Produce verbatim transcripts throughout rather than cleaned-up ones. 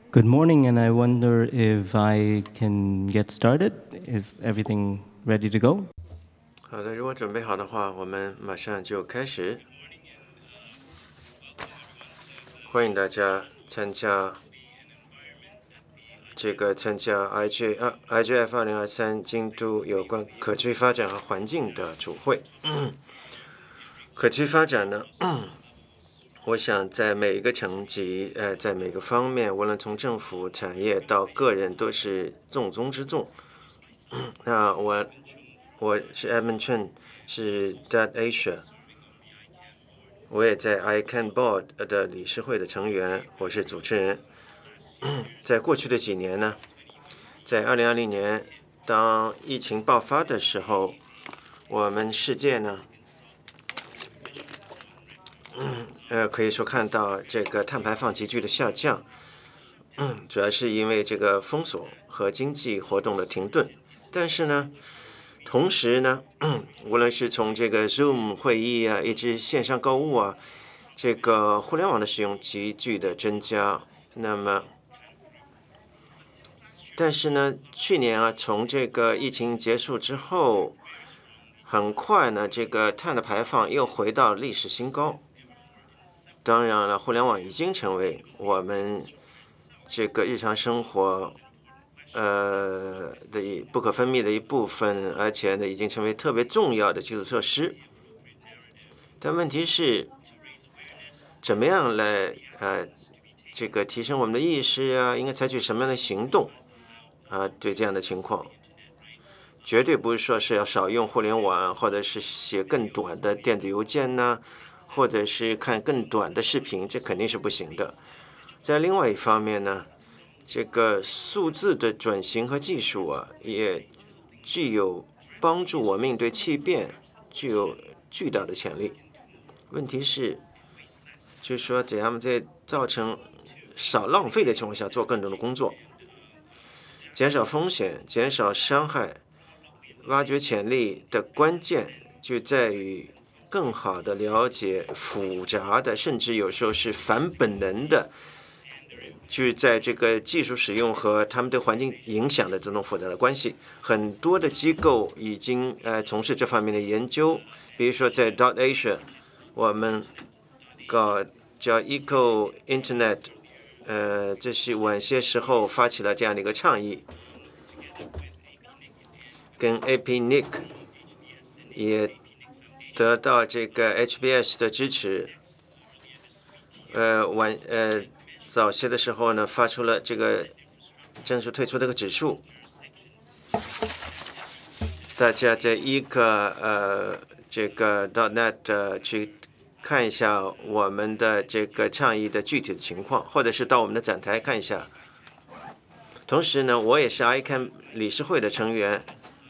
Good morning, and I wonder if I can get started. Is everything ready to go? 好的，如果准备好的话，我们马上就开始。欢迎大家参加这个参加 I G 二 I G F 二零二三京都有关可持续发展和环境的主会。可持续发展呢，我想在每一个层级，呃，在每个方面，无论从政府、产业到个人，都是重中之重。那我我是 Edmund Chen，是 Dot Asia。我也在 I C A N Board 的理事会的成员，我是主持人。在过去的几年呢，在二零二零年，当疫情爆发的时候，我们世界呢，呃，可以说看到这个碳排放急剧的下降，主要是因为这个封锁和经济活动的停顿。但是呢，同时呢，无论是从这个 Zoom 会议啊，一直线上购物啊，这个互联网的使用急剧的增加。那么，但是呢，去年啊，从这个疫情结束之后，很快呢，这个碳的排放又回到历史新高。当然了，互联网已经成为我们这个日常生活呃的一不可分泌的一部分，而且呢，已经成为特别重要的基础设施。但问题是，怎么样来呃这个提升我们的意识啊？应该采取什么样的行动啊？对这样的情况，绝对不是说是要少用互联网，或者是写更短的电子邮件呢，或者是看更短的视频，这肯定是不行的。在另外一方面呢，这个数字的转型和技术啊，也具有帮助我们应对气变，具有巨大的潜力。问题是，就是说怎样在造成少浪费的情况下做更多的工作，减少风险，减少伤害，挖掘潜力的关键就在于更好的了解复杂的，甚至有时候是反本能的，就在这个技术使用和他们对环境影响的这种复杂的关系。很多的机构已经呃从事这方面的研究，比如说在 Dot Asia， 我们搞叫 Eco Internet， 呃，这是晚些时候发起了这样的一个倡议，跟 A P N I C 也得到这个 H B S 的支持。呃，晚呃早些的时候呢，发出了这个正式推出这个指数。大家在一个呃这个 .net 呃去看一下我们的这个倡议的具体的情况，或者是到我们的展台看一下。同时呢，我也是 I C A N 理事会的成员。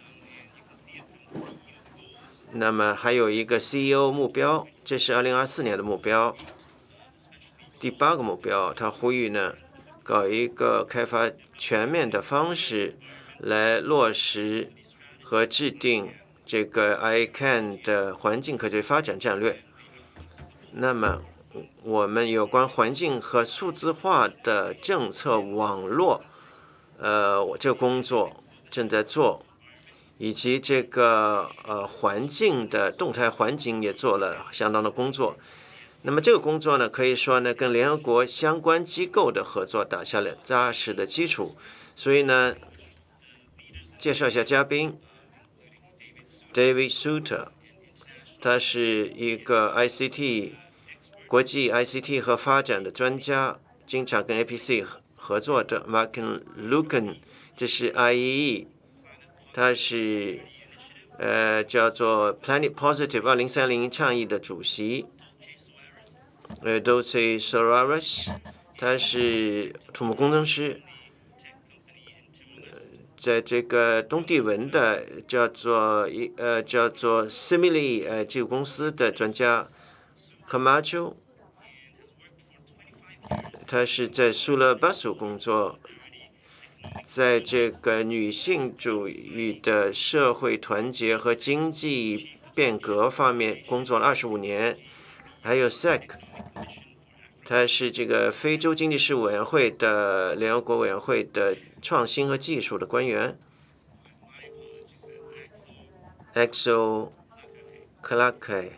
那么还有一个 C E O 目标，这是二零二四年的目标。第八个目标，他呼吁呢，搞一个开发全面的方式来落实和制定这个 I C A N 的环境可持续发展战略。那么，我们有关环境和数字化的政策网络，呃，我这个工作正在做，以及这个呃环境的动态环境也做了相当的工作。那么这个工作呢，可以说呢，跟联合国相关机构的合作打下了扎实的基础。所以呢，介绍一下嘉宾 ，David Suter， 他是一个 I C T 国际 I C T 和发展的专家，经常跟 A P C 合作的。Martin Lucan， 这是 I E E， 他是呃叫做 Planet Positive 二零三零倡议的主席。呃 ，Dulce Soraras， 他是土木工程师，在这个东帝汶的叫做一呃叫做 Simile 呃技术公司的专家 Camacho， 他是在苏勒巴苏工作，在这个女性主义的社会团结和经济变革方面工作了二十五年。还有 S E C。 他是这个非洲经济事务委员会的联合国委员会的创新和技术的官员 ，Axel Clarke，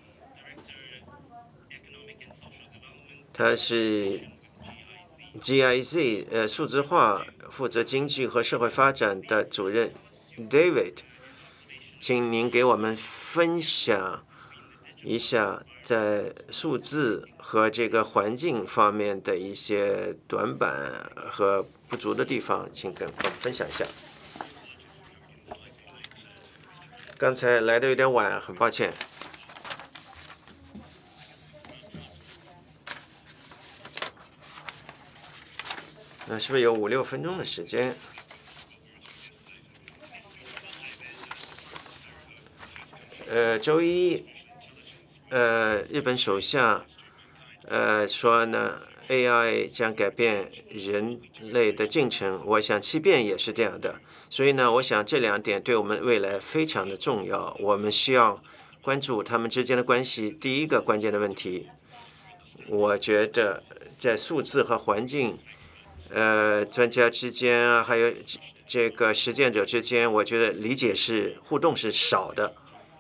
他是 G I Z 呃数字化负责经济和社会发展的主任 David， 请您给我们分享一下在数字和这个环境方面的一些短板和不足的地方，请跟我们分享一下。刚才来的有点晚，很抱歉。那是不是有五六分钟的时间？呃，周一。呃，日本首相呃说呢 ，A I 将改变人类的进程。我想欺骗也是这样的。所以呢，我想这两点对我们未来非常的重要。我们需要关注他们之间的关系。第一个关键的问题，我觉得在数字和环境呃专家之间啊，还有这个实践者之间，我觉得理解是互动是少的。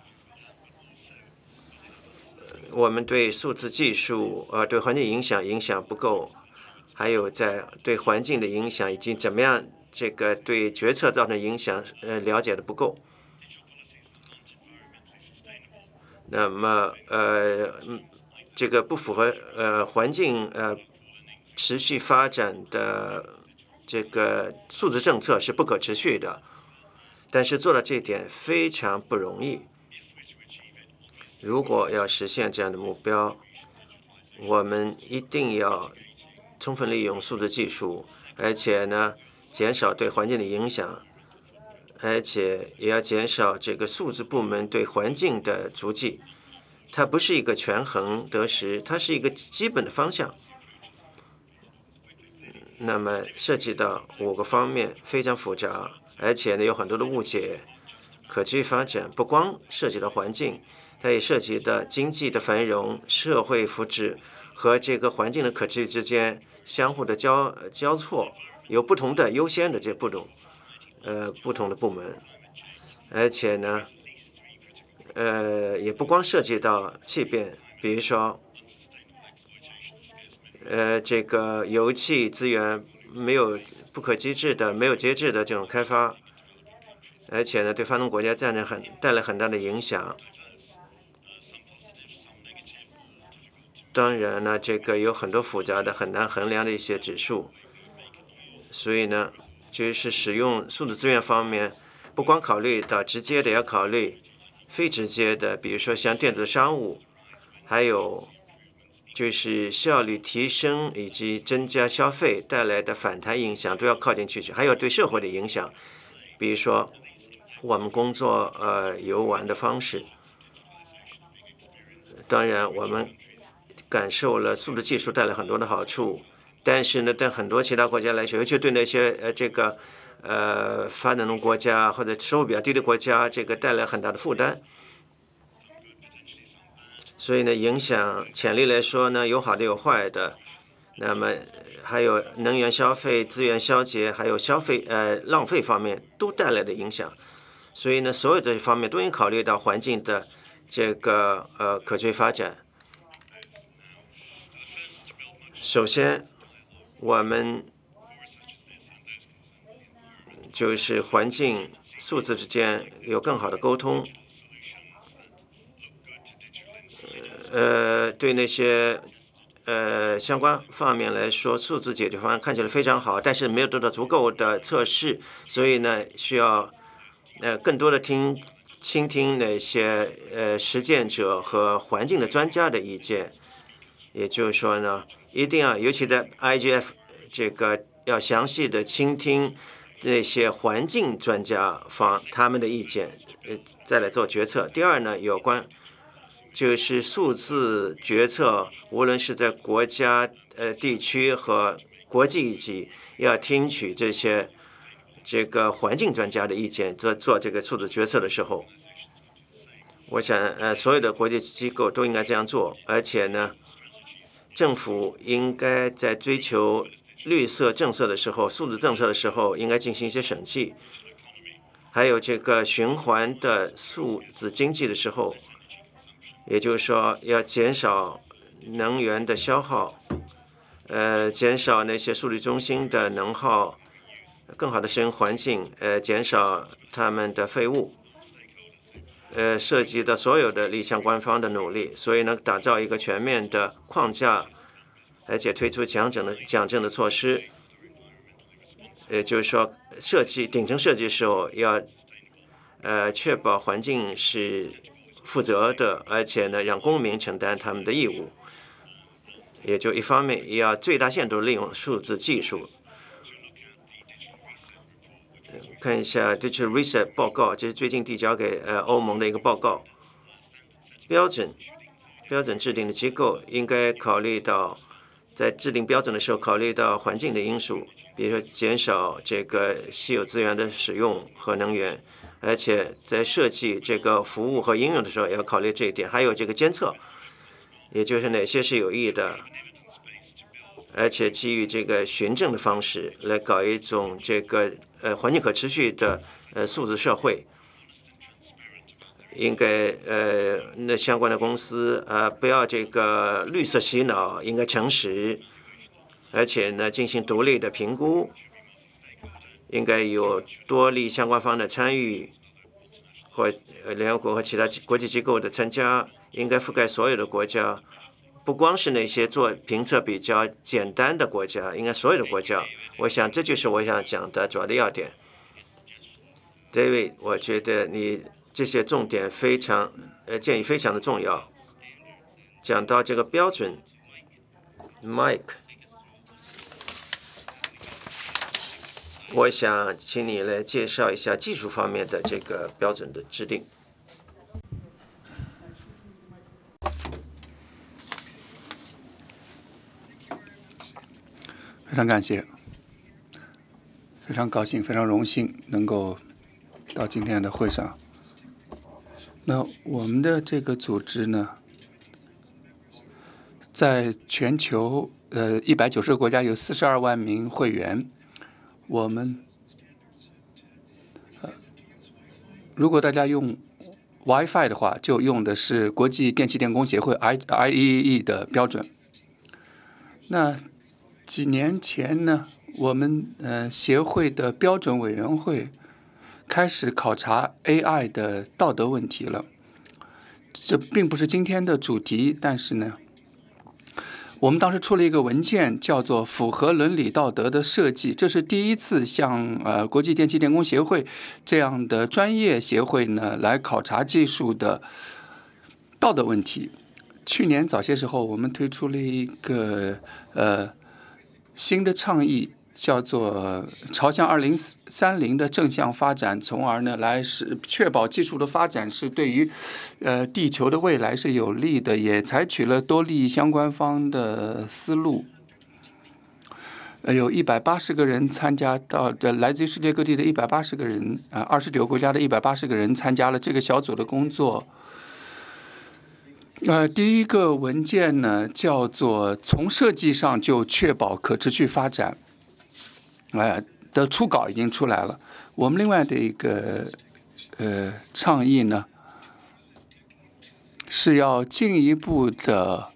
我们对数字技术呃对环境影响影响不够，还有在对环境的影响以及怎么样这个对决策造成影响呃了解的不够。那么呃这个不符合呃环境呃持续发展的这个数字政策是不可持续的，但是做到这一点非常不容易。如果要实现这样的目标，我们一定要充分利用数字技术，而且呢，减少对环境的影响，而且也要减少这个数字部门对环境的足迹。它不是一个权衡得失，它是一个基本的方向。那么涉及到五个方面，非常复杂，而且呢有很多的误解。可持续发展不光涉及到环境，它也涉及到经济的繁荣、社会福祉和这个环境的可持续之间相互的交交错，有不同的优先的这不同呃不同的部门，而且呢，呃也不光涉及到气变，比如说，呃这个油气资源没有不可机制的、没有节制的这种开发，而且呢对发展国家带来很带来很大的影响。当然呢，这个有很多复杂的、很难衡量的一些指数，所以呢，就是使用数字资源方面，不光考虑到直接的，也要考虑非直接的，比如说像电子商务，还有就是效率提升以及增加消费带来的反弹影响都要靠进去，还有对社会的影响，比如说我们工作呃游玩的方式，当然我们感受了数字技术带来很多的好处，但是呢，对很多其他国家来说，尤其对那些呃这个呃发展中国家或者收入比较低的国家，这个带来很大的负担。所以呢，影响潜力来说呢，有好的有坏的。那么还有能源消费、资源消节，还有消费呃浪费方面都带来的影响。所以呢，所有这些方面都应考虑到环境的这个呃可持续发展。首先，我们就是环境、数字之间有更好的沟通。呃，对那些呃相关方面来说，数字解决方案看起来非常好，但是没有得到足够的测试，所以呢，需要呃更多的听倾听那些呃实践者和环境的专家的意见。也就是说呢，一定要，尤其在 I G F 这个要详细的倾听那些环境专家方他们的意见，呃，再来做决策。第二呢，有关就是数字决策，无论是在国家、呃地区和国际级，要听取这些这个环境专家的意见，做做这个数字决策的时候，我想呃所有的国际机构都应该这样做，而且呢。 政府应该在追求绿色政策的时候、素质政策的时候，应该进行一些审计。还有这个循环的数字经济的时候，也就是说要减少能源的消耗，呃，减少那些数据中心的能耗，更好的使用环境，呃，减少他们的废物，呃，涉及到所有的利益相关方的努力，所以呢，打造一个全面的框架，而且推出强整的讲正的措施。也就是说，设计顶层设计的时候要，呃，确保环境是负责的，而且呢，让公民承担他们的义务。也就一方面也要最大限度利用数字技术。看一下 Digital Reset 报告，这是最近递交给呃欧盟的一个报告。标准标准制定的机构应该考虑到，在制定标准的时候考虑到环境的因素。比如说减少这个稀有资源的使用和能源，而且在设计这个服务和应用的时候也要考虑这一点。还有这个监测，也就是哪些是有益的，而且基于这个循证的方式来搞一种这个呃环境可持续的呃数字社会。应该呃那相关的公司呃不要这个绿色洗脑，应该诚实。而且呢，进行独立的评估，应该有多利相关方的参与，或联合国和其他国际机构的参加，应该覆盖所有的国家，不光是那些做评测比较简单的国家，应该所有的国家。我想这就是我想讲的主要的要点。David， 我觉得你这些重点非常呃建议非常的重要。讲到这个标准 ，Mike。我想请你来介绍一下技术方面的这个标准的制定。 非常感谢，非常高兴，非常荣幸能够到今天的会上。那我们的这个组织呢，在全球呃一百九十个国家有四十二万名会员。我们，呃，如果大家用 WiFi 的话，就用的是国际电气电工协会 I I E E 的标准。那几年前呢，我们呃协会的标准委员会开始考察 A I 的道德问题了。这并不是今天的主题，但是呢，我们当时出了一个文件，叫做《符合伦理道德的设计》，这是第一次向呃国际电气电工协会这样的专业协会呢来考察技术的道德问题。去年早些时候，我们推出了一个呃新的倡议，叫做朝向二零三零的正向发展，从而呢来使确保技术的发展是对于呃地球的未来是有利的，也采取了多利益相关方的思路。呃，有一百八十个人参加到的，来自于世界各地的一百八十个人啊，二十九个国家的一百八十个人参加了这个小组的工作。呃，第一个文件呢叫做从设计上就确保可持续发展。哎，的初稿已经出来了。我们另外的一个呃倡议呢，是要进一步的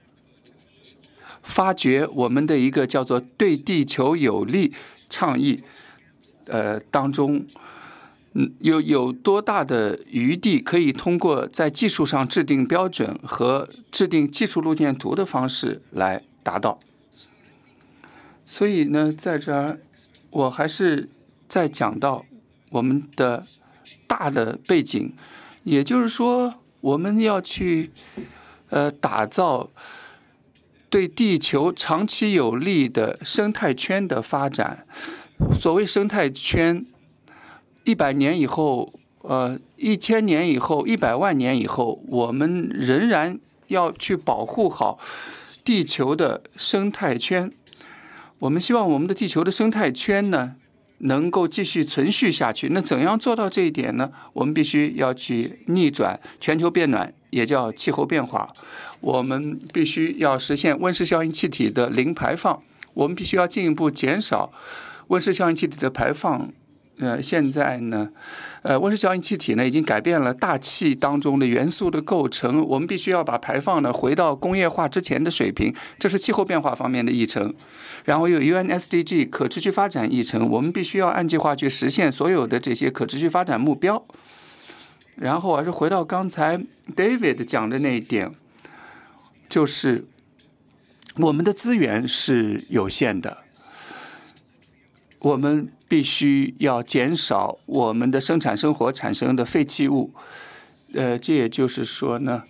发掘我们的一个叫做“对地球有利”倡议，呃当中，嗯，有有多大的余地可以通过在技术上制定标准和制定技术路线图的方式来达到。所以呢，在这儿我还是在讲到我们的大的背景，也就是说，我们要去呃打造对地球长期有利的生态圈的发展。所谓生态圈，一百年以后，呃，一千年以后，一百万年以后，我们仍然要去保护好地球的生态圈。我们希望我们的地球的生态圈呢， 能够继续存续下去。那怎样做到这一点呢？我们必须要去逆转全球变暖，也叫气候变化。我们必须要实现温室效应气体的零排放。我们必须要进一步减少温室效应气体的排放。呃，现在呢，呃，温室效应气体呢已经改变了大气当中的元素的构成，我们必须要把排放呢回到工业化之前的水平，这是气候变化方面的议程。然后有 U N S D G 可持续发展议程，我们必须要按计划去实现所有的这些可持续发展目标。然后还是回到刚才 David 讲的那一点，就是我们的资源是有限的。我们必须要减少我们的生产生活产生的废弃物，呃，这也就是说呢，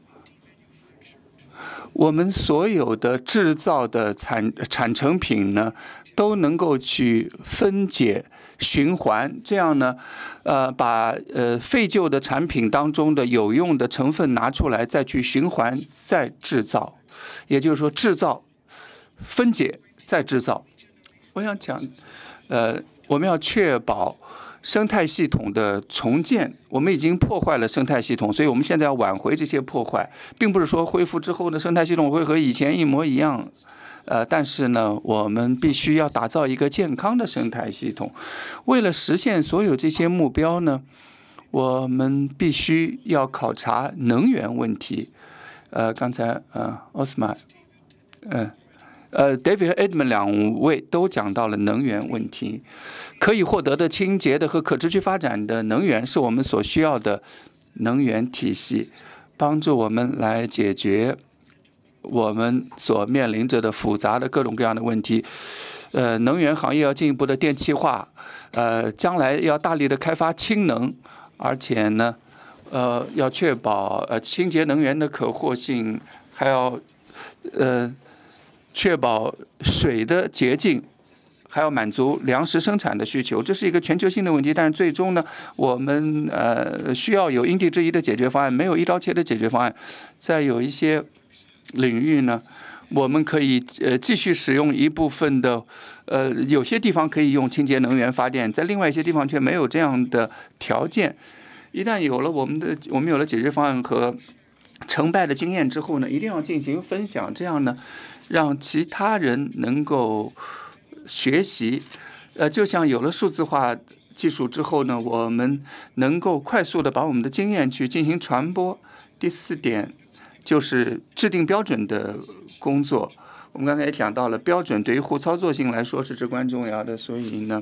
我们所有的制造的产产成品呢，都能够去分解循环，这样呢，呃，把呃废旧的产品当中的有用的成分拿出来，再去循环再制造，也就是说制造、分解再制造。我想讲。呃，我们要确保生态系统的重建。我们已经破坏了生态系统，所以我们现在要挽回这些破坏，并不是说恢复之后呢，生态系统会和以前一模一样。呃，但是呢，我们必须要打造一个健康的生态系统。为了实现所有这些目标呢，我们必须要考察能源问题。呃，刚才呃，奥斯曼，嗯、呃。呃 ，David 和 Edmund 两位都讲到了能源问题，可以获得的清洁的和可持续发展的能源是我们所需要的能源体系，帮助我们来解决我们所面临着的复杂的各种各样的问题。呃，能源行业要进一步的电气化，呃，将来要大力的开发氢能，而且呢，呃，要确保呃清洁能源的可获性，还要呃。确保水的洁净，还要满足粮食生产的需求，这是一个全球性的问题。但是最终呢，我们呃需要有因地制宜的解决方案，没有一刀切的解决方案。在有一些领域呢，我们可以呃继续使用一部分的，呃有些地方可以用清洁能源发电，在另外一些地方却没有这样的条件。一旦有了我们的我们有了解决方案和成败的经验之后呢，一定要进行分享，这样呢。让其他人能够学习，呃，就像有了数字化技术之后呢，我们能够快速的把我们的经验去进行传播。第四点就是制定标准的工作。我们刚才也讲到了，标准对于互操作性来说是至关重要的，所以呢，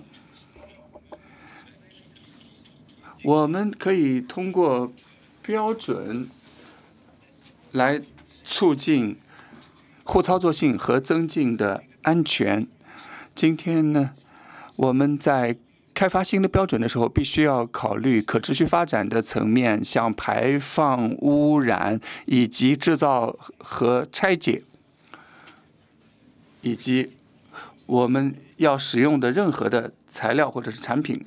我们可以通过标准来促进互操作性和增进的安全。今天呢，我们在开发新的标准的时候，必须要考虑可持续发展的层面，像排放、污染以及制造和拆解，以及我们要使用的任何的材料或者是产品。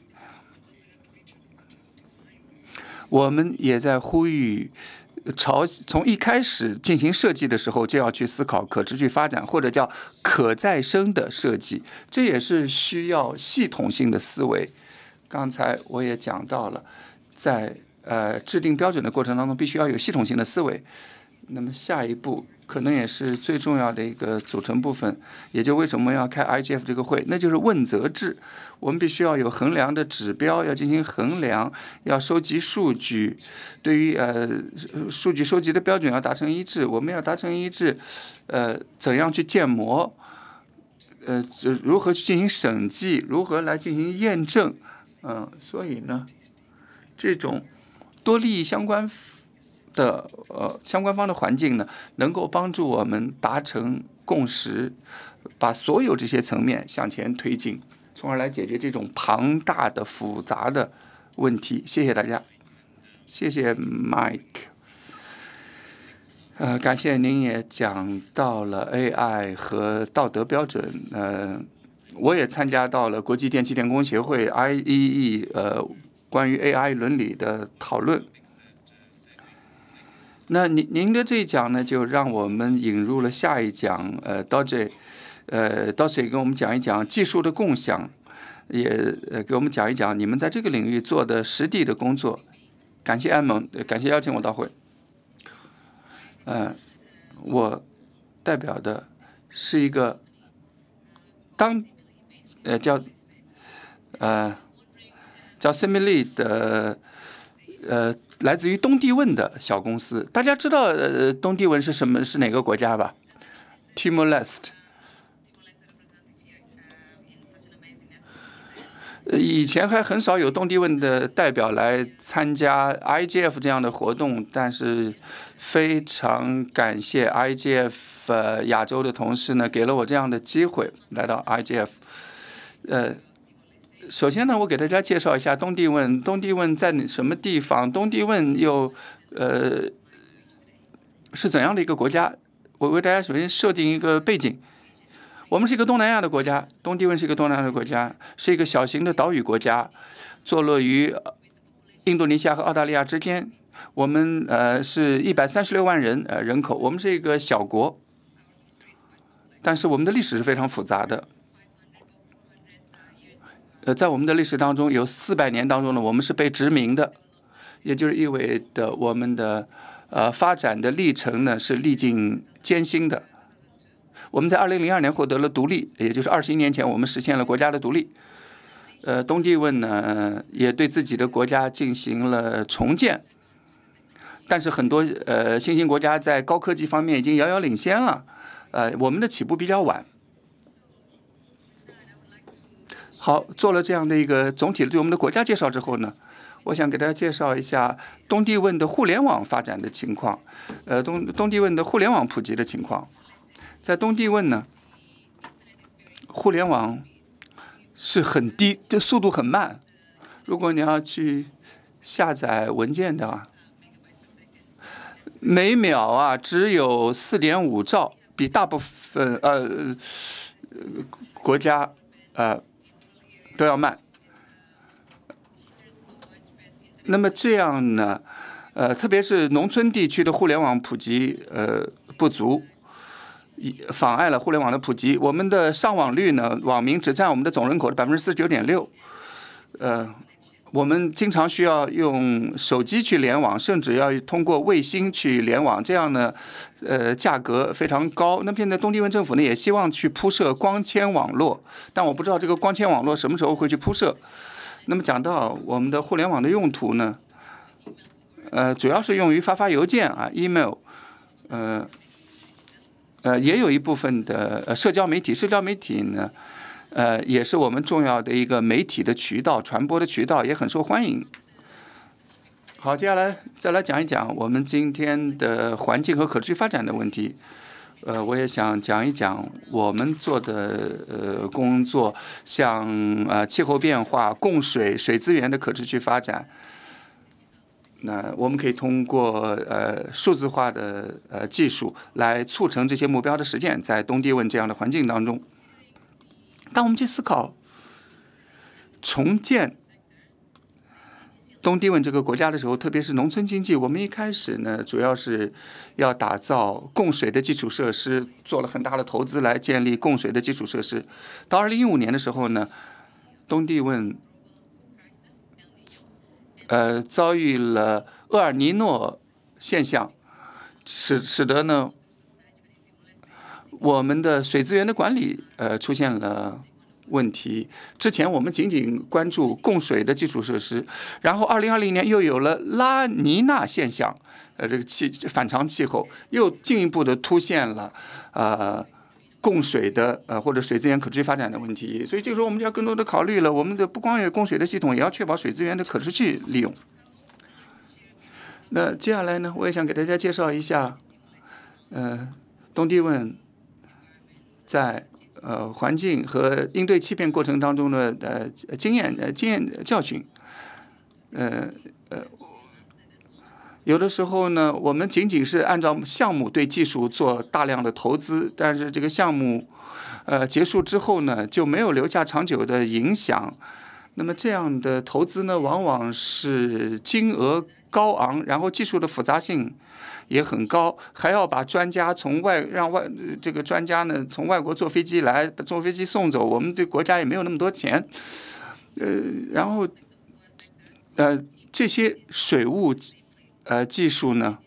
我们也在呼吁朝从一开始进行设计的时候就要去思考可持续发展，或者叫可再生的设计，这也是需要系统性的思维。刚才我也讲到了，在呃制定标准的过程当中，必须要有系统性的思维。那么下一步可能也是最重要的一个组成部分，也就为什么要开 I G F 这个会，那就是问责制。我们必须要有衡量的指标，要进行衡量，要收集数据，对于呃数据收集的标准要达成一致。我们要达成一致，呃，怎样去建模？呃，如何去进行审计？如何来进行验证？嗯、呃，所以呢，这种多利益相关的呃相关方的环境呢，能够帮助我们达成共识，把所有这些层面向前推进，从而来解决这种庞大的复杂的问题。谢谢大家，谢谢 Mike。呃，感谢您也讲到了 A I 和道德标准。呃，我也参加到了国际电气电工协会 I E E 呃关于 A I 伦理的讨论。那您您的这一讲呢，就让我们引入了下一讲，呃 ，Dodge， 呃 ，Dodge 跟我们讲一讲技术的共享。 也呃给我们讲一讲你们在这个领域做的实地的工作。感谢安盟，感谢邀请我到会。呃，我代表的是一个当呃叫呃叫 Simile 的呃来自于东帝汶的小公司。大家知道呃东帝汶是什么？是哪个国家吧 ？Timor Leste。以前还很少有东帝汶的代表来参加 I G F 这样的活动，但是非常感谢 I G F 呃亚洲的同事呢，给了我这样的机会来到 I G F。呃，首先呢，我给大家介绍一下东帝汶。东帝汶在什么地方？东帝汶又呃是怎样的一个国家？我为大家首先设定一个背景。我们是一个东南亚的国家，东帝汶是一个东南亚的国家，是一个小型的岛屿国家，坐落于印度尼西亚和澳大利亚之间。我们呃是一百三十六万人呃人口，我们是一个小国，但是我们的历史是非常复杂的。呃，在我们的历史当中，有四百年当中呢，我们是被殖民的，也就是意味着我们的呃发展的历程呢是历尽艰辛的。我们在二零零二年获得了独立，也就是二十一年前，我们实现了国家的独立。呃，东帝汶呢也对自己的国家进行了重建，但是很多呃新兴国家在高科技方面已经遥遥领先了，呃，我们的起步比较晚。好，做了这样的一个总体对我们的国家介绍之后呢，我想给大家介绍一下东帝汶的互联网发展的情况，呃，东东帝汶的互联网普及的情况。在东帝汶呢，互联网是很低，这速度很慢。如果你要去下载文件的话，每秒啊只有 四点五兆，比大部分呃国家呃都要慢。那么这样呢，呃，特别是农村地区的互联网普及呃不足。妨碍了互联网的普及。我们的上网率呢，网民只占我们的总人口的百分之四十九点六。呃，我们经常需要用手机去联网，甚至要通过卫星去联网，这样呢，呃，价格非常高。那么现在东帝汶政府呢，也希望去铺设光纤网络，但我不知道这个光纤网络什么时候会去铺设。那么讲到我们的互联网的用途呢，呃，主要是用于发发邮件啊 ，email， 呃。呃，也有一部分的呃社交媒体，社交媒体呢，呃，也是我们重要的一个媒体的渠道，传播的渠道，也很受欢迎。好，接下来再来讲一讲我们今天的环境和可持续发展的问题。呃，我也想讲一讲我们做的呃工作，像呃气候变化、供水、水资源的可持续发展。那我们可以通过呃数字化的呃技术来促成这些目标的实现，在东帝汶这样的环境当中，当我们去思考重建东帝汶这个国家的时候，特别是农村经济，我们一开始呢主要是要打造供水的基础设施，做了很大的投资来建立供水的基础设施。到二零一五年的时候呢，东帝汶呃，遭遇了厄尔尼诺现象，使使得呢，我们的水资源的管理呃出现了问题。之前我们仅仅关注供水的基础设施，然后二零二零年又有了拉尼娜现象，呃，这个气反常气候又进一步的凸显了呃。供水的呃或者水资源可持续发展的问题，所以这个时候我们就要更多的考虑了，我们的不光有供水的系统，也要确保水资源的可持续利用。那接下来呢，我也想给大家介绍一下，呃，东帝汶在呃环境和应对气变过程当中的呃经验呃经验教训，呃呃。有的时候呢，我们仅仅是按照项目对技术做大量的投资，但是这个项目，呃，结束之后呢，就没有留下长久的影响。 那么这样的投资呢，往往是金额高昂，然后技术的复杂性也很高，还要把专家从外让外这个专家呢从外国坐飞机来，坐飞机送走，我们这国家也没有那么多钱，呃，然后呃这些水务呃技术呢，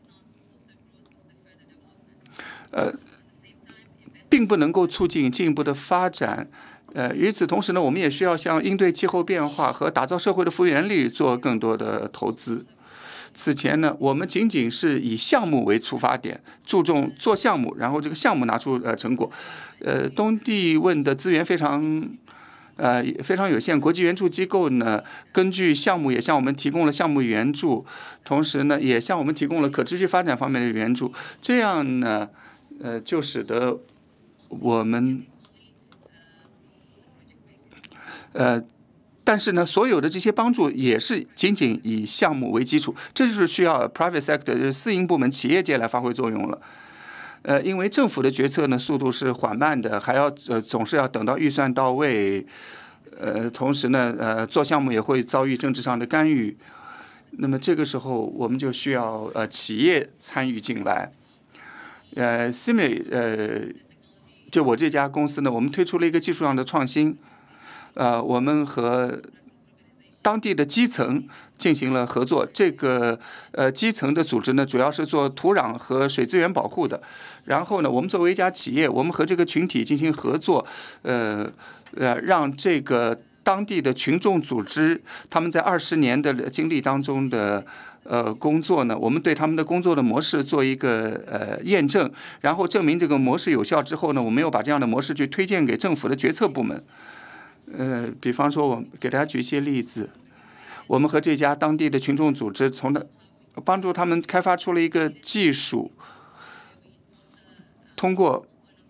呃，并不能够促进进一步的发展。呃，与此同时呢，我们也需要向应对气候变化和打造社会的复原力做更多的投资。此前呢，我们仅仅是以项目为出发点，注重做项目，然后这个项目拿出呃成果。呃，东帝汶的资源非常呃非常有限，国际援助机构呢，根据项目也向我们提供了项目援助，同时呢，也向我们提供了可持续发展方面的援助。这样呢，呃，就使得我们呃。但是呢，所有的这些帮助也是仅仅以项目为基础，这就是需要 private sector 就是私营部门、企业界来发挥作用了。呃，因为政府的决策呢速度是缓慢的，还要呃总是要等到预算到位，呃，同时呢，呃，做项目也会遭遇政治上的干预。那么这个时候，我们就需要呃企业参与进来。呃 ，Simile 呃，就我这家公司呢，我们推出了一个技术上的创新。呃，我们和当地的基层进行了合作。这个呃基层的组织呢，主要是做土壤和水资源保护的。然后呢，我们作为一家企业，我们和这个群体进行合作，呃呃，让这个当地的群众组织，他们在二十年的经历当中的呃工作呢，我们对他们的工作的模式做一个呃验证，然后证明这个模式有效之后呢，我们又把这样的模式去推荐给政府的决策部门。呃，比方说，我给大家举一些例子。我们和这家当地的群众组织，从他帮助他们开发出了一个技术，通过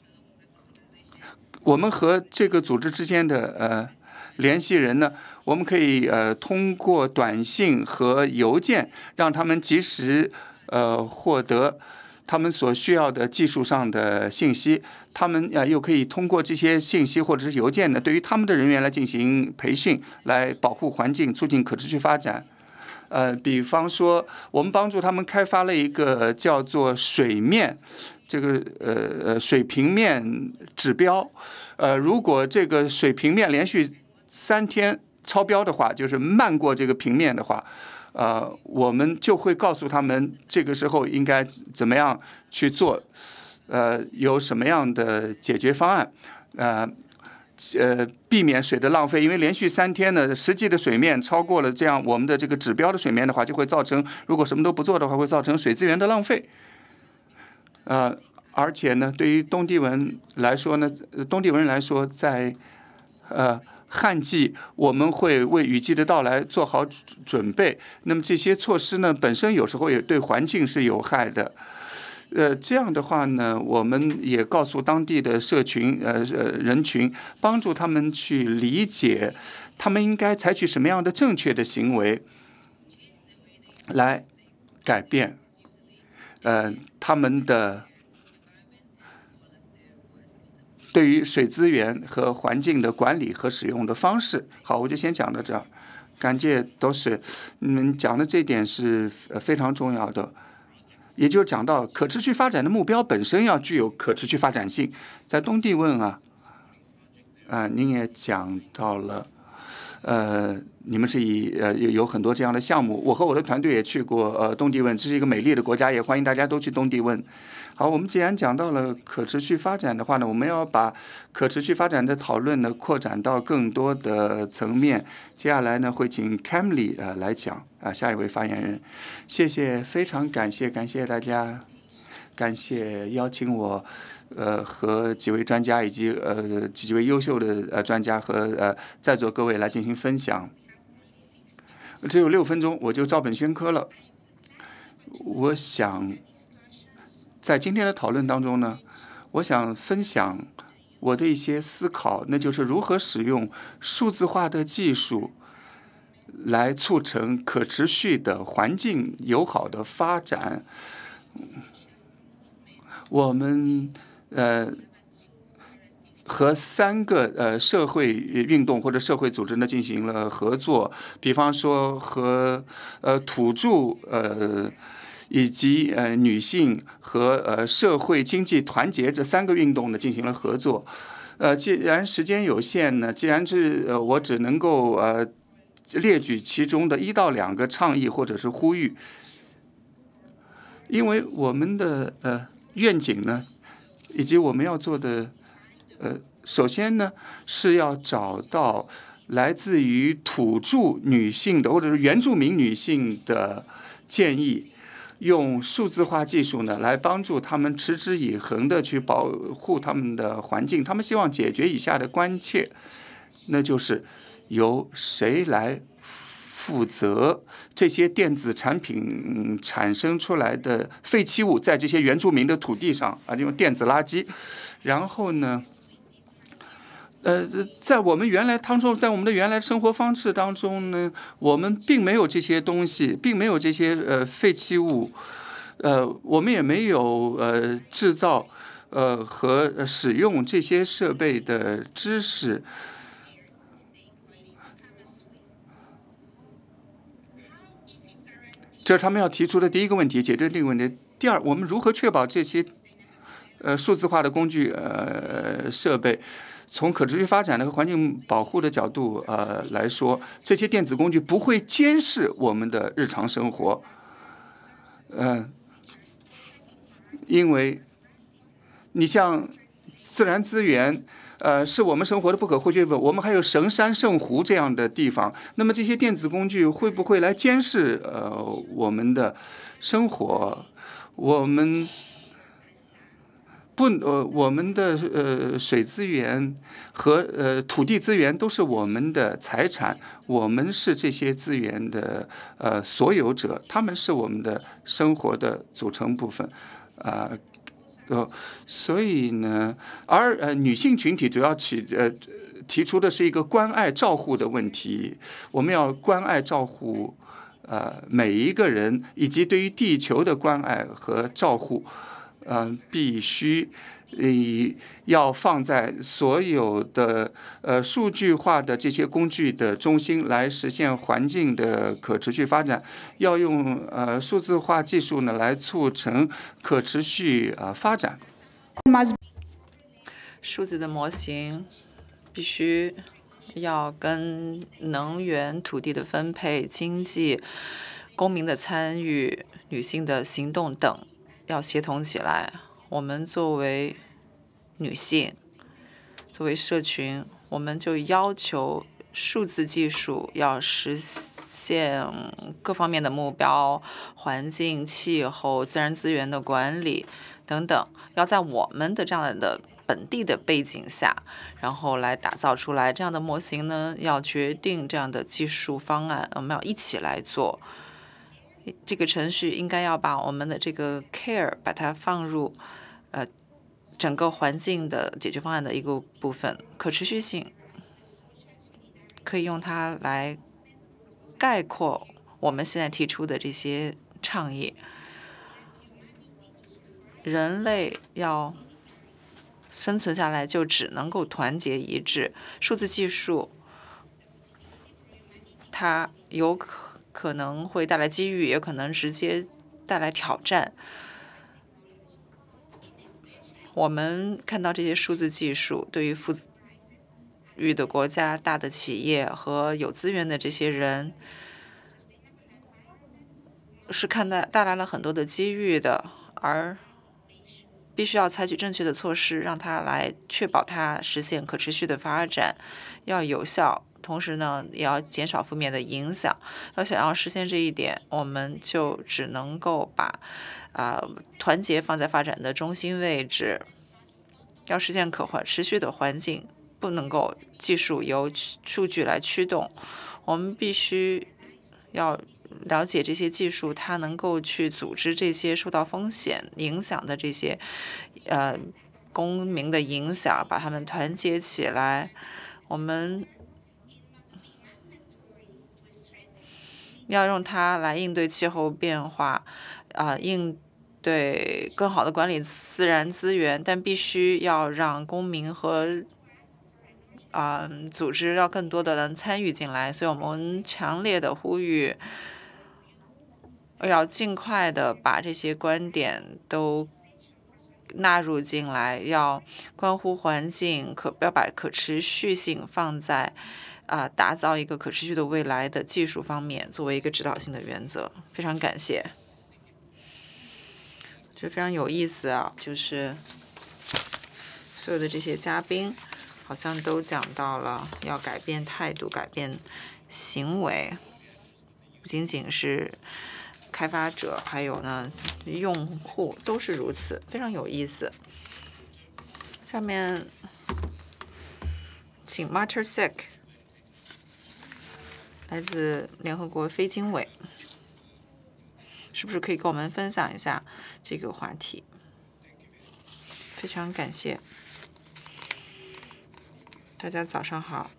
我们和这个组织之间的呃联系人呢，我们可以呃通过短信和邮件，让他们及时呃获得他们所需要的技术上的信息，他们啊又可以通过这些信息或者是邮件呢，对于他们的人员来进行培训，来保护环境，促进可持续发展。呃，比方说，我们帮助他们开发了一个叫做水面这个呃呃水平面指标。呃，如果这个水平面连续三天超标的话，就是漫过这个平面的话。呃，我们就会告诉他们这个时候应该怎么样去做，呃，有什么样的解决方案，呃，呃，避免水的浪费。因为连续三天呢，实际的水面超过了这样我们的这个指标的水面的话，就会造成如果什么都不做的话，会造成水资源的浪费。呃，而且呢，对于东帝汶来说呢，东帝汶人来说，在呃。旱季，我们会为雨季的到来做好准备。那么这些措施呢，本身有时候也对环境是有害的。呃，这样的话呢，我们也告诉当地的社群、呃呃人群，帮助他们去理解，他们应该采取什么样的正确的行为，来改变，呃他们的。对于水资源和环境的管理和使用的方式。好，我就先讲到这儿。感谢都是你们讲的这点是非常重要的，也就是讲到可持续发展的目标本身要具有可持续发展性。在东帝汶啊，啊、呃，您也讲到了，呃，你们是以呃有很多这样的项目。我和我的团队也去过呃东帝汶，这是一个美丽的国家，也欢迎大家都去东帝汶。好，我们既然讲到了可持续发展的话呢，我们要把可持续发展的讨论呢扩展到更多的层面。接下来呢，会请 Camly 呃来讲啊、呃，下一位发言人。谢谢，非常感谢，感谢大家，感谢邀请我，呃，和几位专家以及呃几位优秀的呃专家和呃在座各位来进行分享。只有六分钟，我就照本宣科了。我想。在今天的讨论当中呢，我想分享我的一些思考，那就是如何使用数字化的技术来促成可持续的环境友好的发展。我们呃和三个呃社会运动或者社会组织呢进行了合作，比方说和呃土著呃以及呃女性和呃社会经济团结这三个运动呢进行了合作。呃，既然时间有限呢，既然是呃我只能够呃列举其中的一到两个倡议或者是呼吁，因为我们的呃愿景呢，以及我们要做的。呃，首先呢是要找到来自于土著女性的或者是原住民女性的建议，用数字化技术呢来帮助他们持之以恒的去保护他们的环境。他们希望解决以下的关切，那就是由谁来负责这些电子产品产生出来的废弃物在这些原住民的土地上啊，用电子垃圾，然后呢。呃，在我们原来当中，在我们的原来生活方式当中呢，我们并没有这些东西，并没有这些呃废弃物，呃，我们也没有呃制造呃和使用这些设备的知识。这是他们要提出的第一个问题，解决这个问题。第二，我们如何确保这些呃数字化的工具呃设备？从可持续发展的和环境保护的角度呃来说，这些电子工具不会监视我们的日常生活，呃，因为你像自然资源，呃，是我们生活的不可或缺部分。我们还有神山圣湖这样的地方，那么这些电子工具会不会来监视呃我们的生活？我们。不，呃，我们的呃水资源和呃土地资源都是我们的财产，我们是这些资源的呃所有者，他们是我们的生活的组成部分，啊、呃，呃，所以呢，而呃女性群体主要起呃提出的是一个关爱照护的问题，我们要关爱照护呃每一个人，以及对于地球的关爱和照护。嗯、呃，必须呃要放在所有的呃数据化的这些工具的中心，来实现环境的可持续发展。要用呃数字化技术呢来促成可持续呃发展。 数字的模型必须要跟能源、土地的分配、经济、公民的参与、女性的行动等。要协同起来。我们作为女性，作为社群，我们就要求数字技术要实现各方面的目标，环境、气候、自然资源的管理等等，要在我们的这样的本地的背景下，然后来打造出来这样的模型呢，要决定这样的技术方案，我们要一起来做。这个程序应该要把我们的这个 care 把它放入呃整个环境的解决方案的一个部分，可持续性可以用它来概括我们现在提出的这些倡议。人类要生存下来，就只能够团结一致。数字技术它有可可能会带来机遇，也可能直接带来挑战。我们看到这些数字技术对于富裕的国家、大的企业和有资源的这些人，是看待带来了很多的机遇的，而必须要采取正确的措施，让它来确保它实现可持续的发展，要有效。同时呢，也要减少负面的影响。要想要实现这一点，我们就只能够把啊、呃、团结放在发展的中心位置。要实现可持续的环境，不能够技术由数据来驱动。我们必须要了解这些技术，它能够去组织这些受到风险影响的这些呃公民的影响，把他们团结起来。我们要用它来应对气候变化，啊、呃，应对更好的管理自然资源，但必须要让公民和啊、呃、组织要更多的人参与进来，所以我们强烈的呼吁，要尽快的把这些观点都纳入进来，要关乎环境，可要把可持续性放在啊、呃、打造一个可持续的未来的技术方面作为一个指导性的原则。非常感谢，这非常有意思啊，就是所有的这些嘉宾好像都讲到了要改变态度、改变行为，不仅仅是开发者，还有呢用户都是如此，非常有意思。下面请 Marta Sek 来自联合国非经委，是不是可以跟我们分享一下这个话题？非常感谢，大家早上好。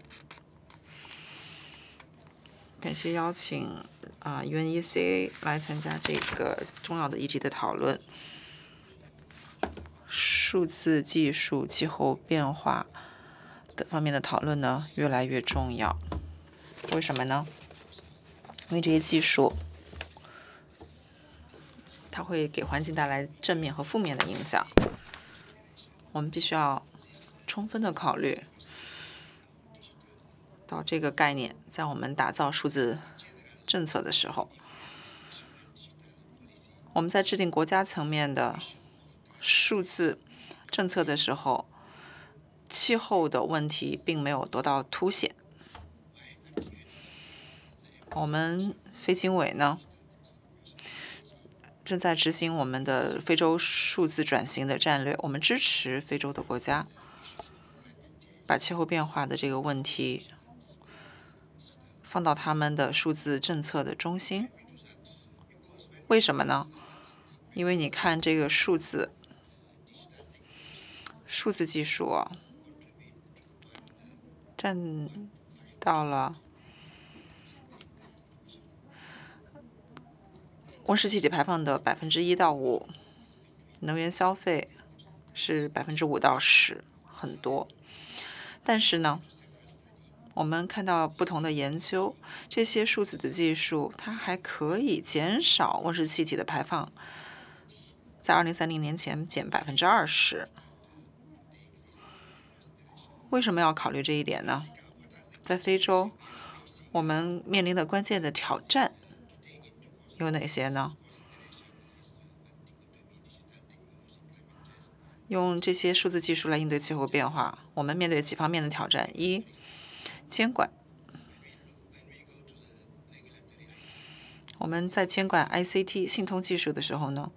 感谢邀请啊、呃、U N E C A 来参加这个重要的议题的讨论。数字技术、气候变化的方面的讨论呢，越来越重要。为什么呢？因为这些技术，它会给环境带来正面和负面的影响。我们必须要充分的考虑到这个概念，在我们打造数字政策的时候，我们在制定国家层面的数字政策的时候，气候的问题并没有得到凸显。我们非经委呢，正在执行我们的非洲数字转型的战略，我们支持非洲的国家把气候变化的这个问题放到他们的数字政策的中心。为什么呢？因为你看这个数字，数字技术啊，占到了温室气体排放的百分之一到五，能源消费是百分之五到十，很多。但是呢，我们看到不同的研究，这些数字的技术它还可以减少温室气体的排放，在二零三零年前减百分之二十。为什么要考虑这一点呢？在非洲，我们面临的关键的挑战有哪些呢？用这些数字技术来应对气候变化，我们面对几方面的挑战：一、监管。我们在监管 I C T 信通技术的时候呢，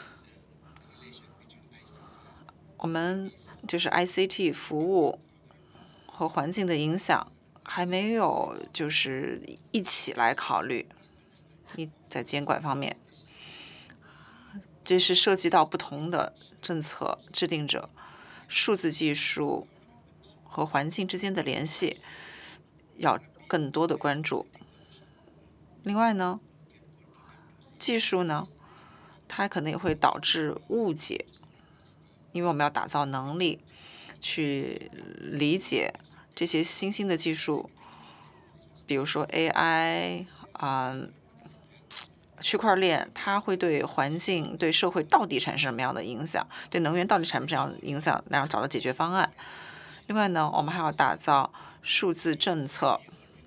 我们就是 I C T 服务和环境的影响还没有就是一起来考虑。一在监管方面，这是涉及到不同的政策制定者，数字技术和环境之间的联系要更多的关注。另外呢，技术呢，它可能也会导致误解，因为我们要打造能力去理解这些新兴的技术，比如说 A I 啊、呃。区块链它会对环境、对社会到底产生什么样的影响？对能源到底产生什么样的影响？然后找到解决方案。另外呢，我们还要打造数字政策，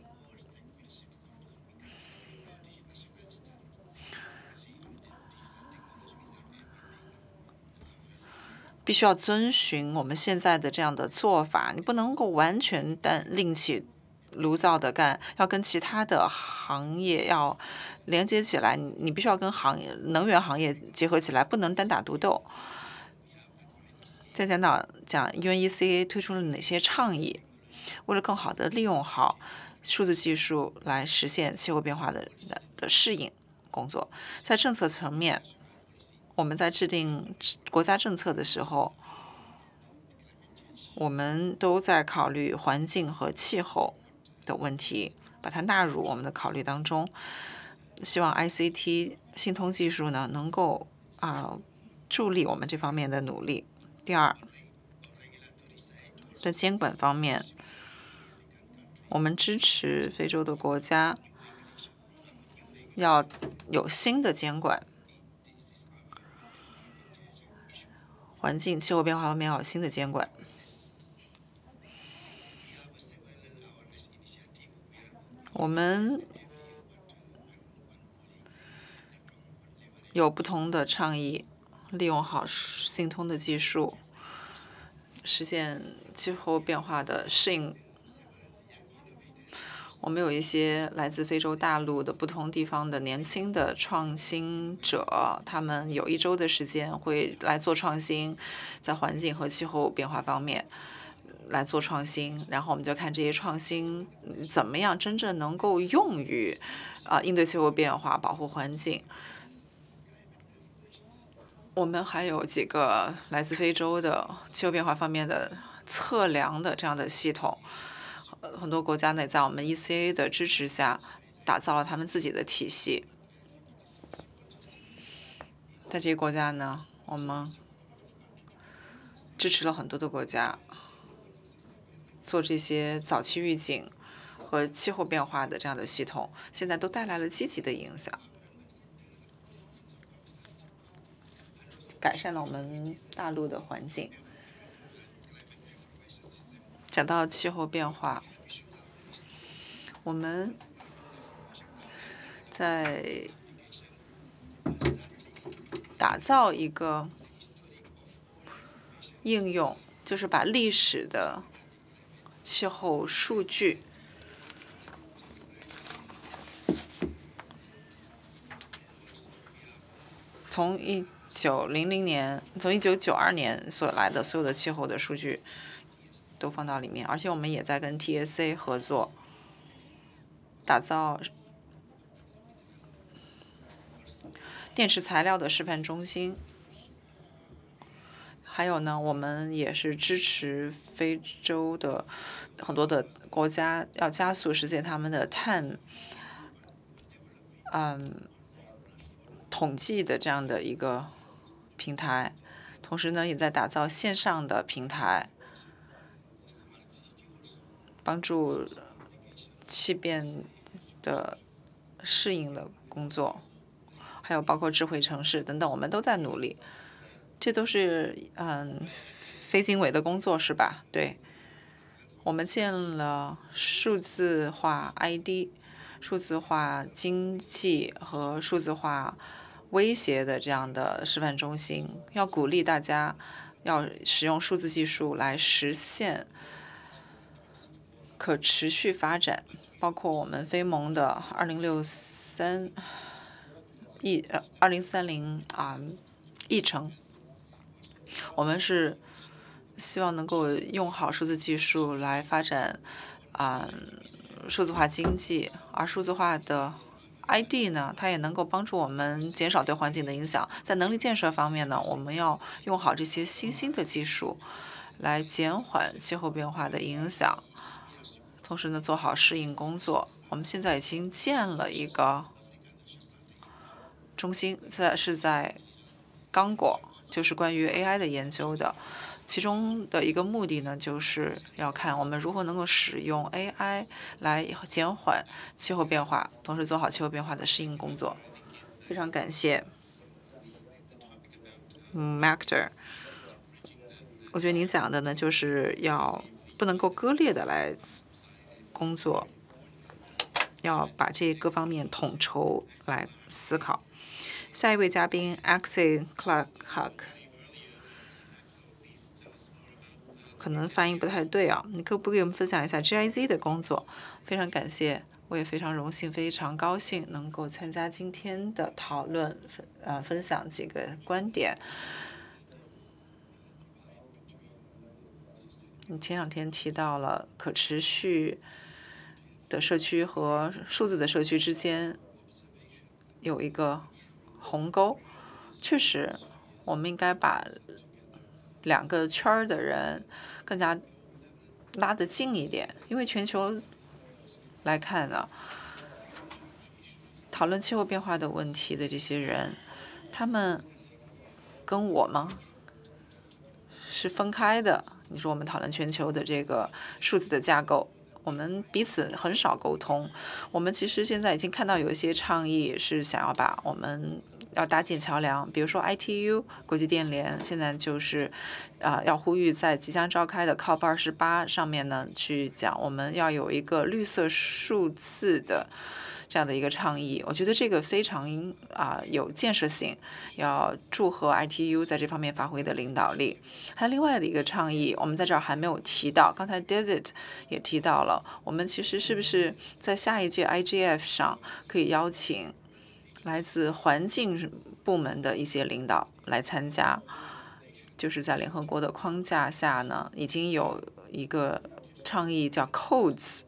必须要遵循我们现在的这样的做法，你不能够完全单另起炉灶的干，要跟其他的行业要连接起来，你必须要跟行业能源行业结合起来，不能单打独斗。再讲到讲 U N E C A 推出了哪些倡议，为了更好的利用好数字技术来实现气候变化的的的适应工作。在政策层面，我们在制定国家政策的时候，我们都在考虑环境和气候的问题，把它纳入我们的考虑当中。希望 I C T 信通技术呢能够啊、呃、助力我们这方面的努力。第二， 在监管方面，我们支持非洲的国家要有新的监管，环境气候变化方面要有新的监管。我们有不同的倡议，利用好信通的技术，实现气候变化的适应。我们有一些来自非洲大陆的不同地方的年轻的创新者，他们有一周的时间会来做创新，在环境和气候变化方面来做创新，然后我们就看这些创新怎么样真正能够用于啊、呃、应对气候变化、保护环境。我们还有几个来自非洲的气候变化方面的测量的这样的系统，很多国家呢在我们 E C A 的支持下，打造了他们自己的体系。在这些国家呢，我们支持了很多的国家做这些早期预警和气候变化的这样的系统，现在都带来了积极的影响，改善了我们大陆的环境。讲到气候变化，我们在打造一个应用，就是把历史的气候数据从一九零零年，从一九九二年所来的所有的气候的数据都放到里面，而且我们也在跟 T S A 合作，打造电池材料的示范中心。还有呢，我们也是支持非洲的很多的国家要加速实现他们的碳，嗯，统计的这样的一个平台，同时呢，也在打造线上的平台，帮助气变的适应的工作，还有包括智慧城市等等，我们都在努力。这都是嗯非经纬的工作是吧？对，我们建了数字化 I D、数字化经济和数字化威胁的这样的示范中心，要鼓励大家要使用数字技术来实现可持续发展，包括我们非盟的二零六三议呃二零三零啊议程。我们是希望能够用好数字技术来发展啊、呃、数字化经济，而数字化的 I D 呢，它也能够帮助我们减少对环境的影响。在能力建设方面呢，我们要用好这些新兴的技术，来减缓气候变化的影响，同时呢做好适应工作。我们现在已经建了一个中心，在是在刚果。就是关于 A I 的研究的，其中的一个目的呢，就是要看我们如何能够使用 A I 来减缓气候变化，同时做好气候变化的适应工作。非常感谢 Mactor， 我觉得您讲的呢，就是要不能够割裂的来工作，要把这各方面统筹来思考。下一位嘉宾 Axel Clark， 可能发音不太对啊，你可不可以给我们分享一下 G I Z 的工作？非常感谢，我也非常荣幸、非常高兴能够参加今天的讨论，呃，分享几个观点。你前两天提到了可持续的社区和数字的社区之间有一个鸿沟，确实，我们应该把两个圈儿的人更加拉得近一点，因为全球来看呢，讨论气候变化的问题的这些人，他们跟我们是分开的， 你说我们讨论全球的这个数字的架构，我们彼此很少沟通。我们其实现在已经看到有一些倡议是想要把我们要搭建桥梁，比如说 I T U 国际电联现在就是啊、呃、要呼吁在即将召开的 C O P 二十八上面呢去讲我们要有一个绿色数字的这样的一个倡议。我觉得这个非常啊、呃、有建设性，要祝贺 I T U 在这方面发挥的领导力。还有另外的一个倡议，我们在这儿还没有提到，刚才 David 也提到了，我们其实是不是在下一届 I G F 上可以邀请来自环境部门的一些领导来参加，就是在联合国的框架下呢，已经有一个倡议叫 Codes，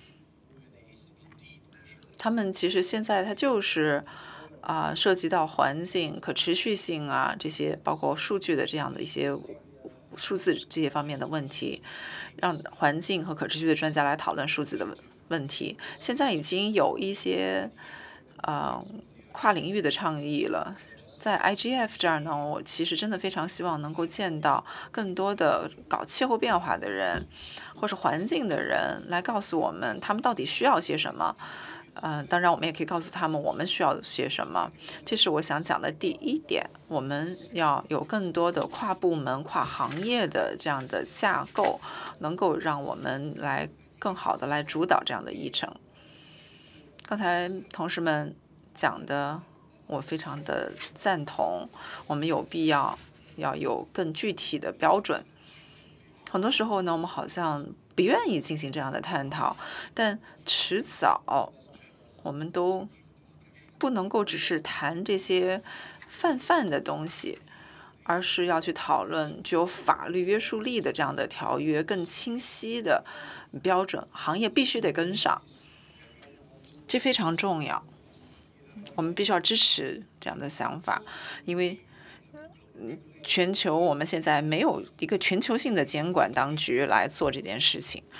他们其实现在它就是啊、呃、涉及到环境、可持续性啊这些，包括数据的这样的一些数字这些方面的问题，让环境和可持续的专家来讨论数字的问题。现在已经有一些呃。跨领域的倡议了，在 I G F 这儿呢，我其实真的非常希望能够见到更多的搞气候变化的人，或是环境的人来告诉我们他们到底需要些什么。呃，当然我们也可以告诉他们我们需要些什么。这是我想讲的第一点，我们要有更多的跨部门、跨行业的这样的架构，能够让我们来更好的来主导这样的议程。刚才同事们讲的我非常的赞同，我们有必要要有更具体的标准。很多时候呢，我们好像不愿意进行这样的探讨，但迟早我们都不能够只是谈这些泛泛的东西，而是要去讨论具有法律约束力的这样的条约，更清晰的标准，行业必须得跟上，这非常重要。我们必须要支持这样的想法，因为全球我们现在没有一个全球性的监管当局来做这件事情。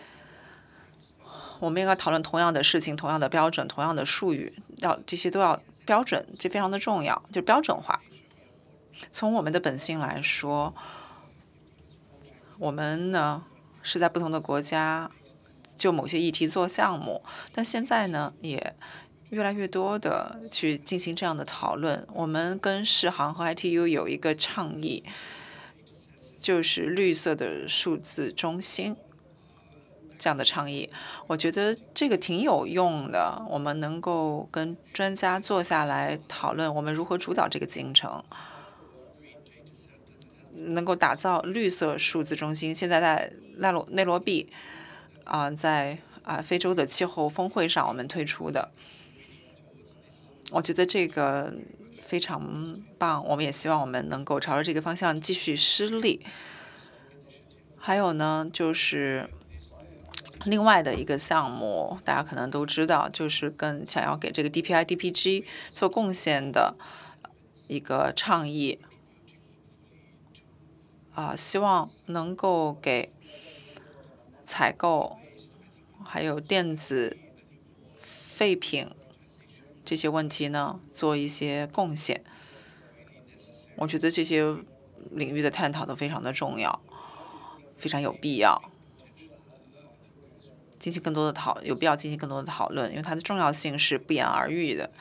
我们应该讨论同样的事情、同样的标准、同样的术语，要这些都要标准，这非常的重要，就是标准化。从我们的本性来说，我们呢是在不同的国家就某些议题做项目，但现在呢也越来越多的去进行这样的讨论。我们跟世行和 I T U 有一个倡议，就是绿色的数字中心这样的倡议。我觉得这个挺有用的，我们能够跟专家坐下来讨论我们如何主导这个进程，能够打造绿色数字中心。现在在奈罗内罗毕啊、呃，在啊、呃、非洲的气候峰会上我们推出的。我觉得这个非常棒，我们也希望我们能够朝着这个方向继续施力。还有呢，就是另外的一个项目，大家可能都知道，就是跟想要给这个 D P I D P G 做贡献的一个倡议，啊、呃，希望能够给采购还有电子废品这些问题呢做一些贡献。我觉得这些领域的探讨都非常的重要，非常有必要进行更多的讨，有必要进行更多的讨论，因为它的重要性是不言而喻的。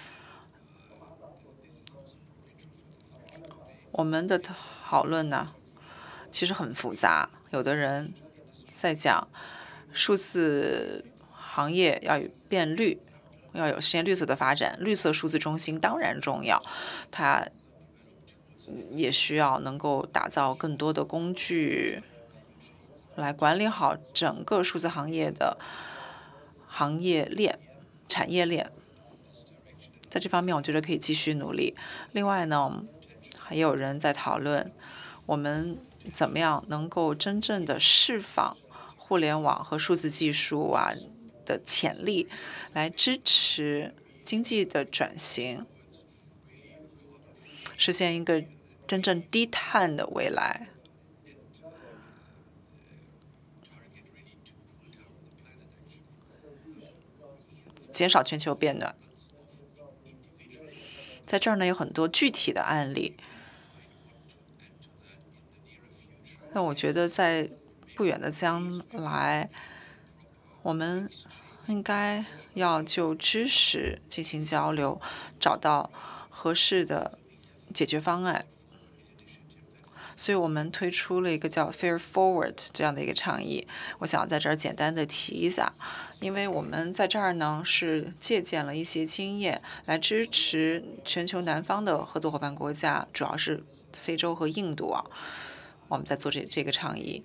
我们的讨论呢，其实很复杂，有的人在讲数字行业要变绿，要有实现绿色的发展，绿色数字中心当然重要，它也需要能够打造更多的工具，来管理好整个数字行业的行业链、产业链。在这方面，我觉得可以继续努力。另外呢，还有人在讨论我们怎么样能够真正的释放互联网和数字技术啊的潜力，来支持经济的转型，实现一个真正低碳的未来。减少全球变暖。在这儿呢，有很多具体的案例， 那我觉得在不远的将来，我们应该要就知识进行交流，找到合适的解决方案。所以我们推出了一个叫 Fair Forward 这样的一个倡议，我想在这儿简单的提一下，因为我们在这儿呢是借鉴了一些经验，来支持全球南方的合作伙伴国家，主要是非洲和印度啊，我们在做这这个倡议，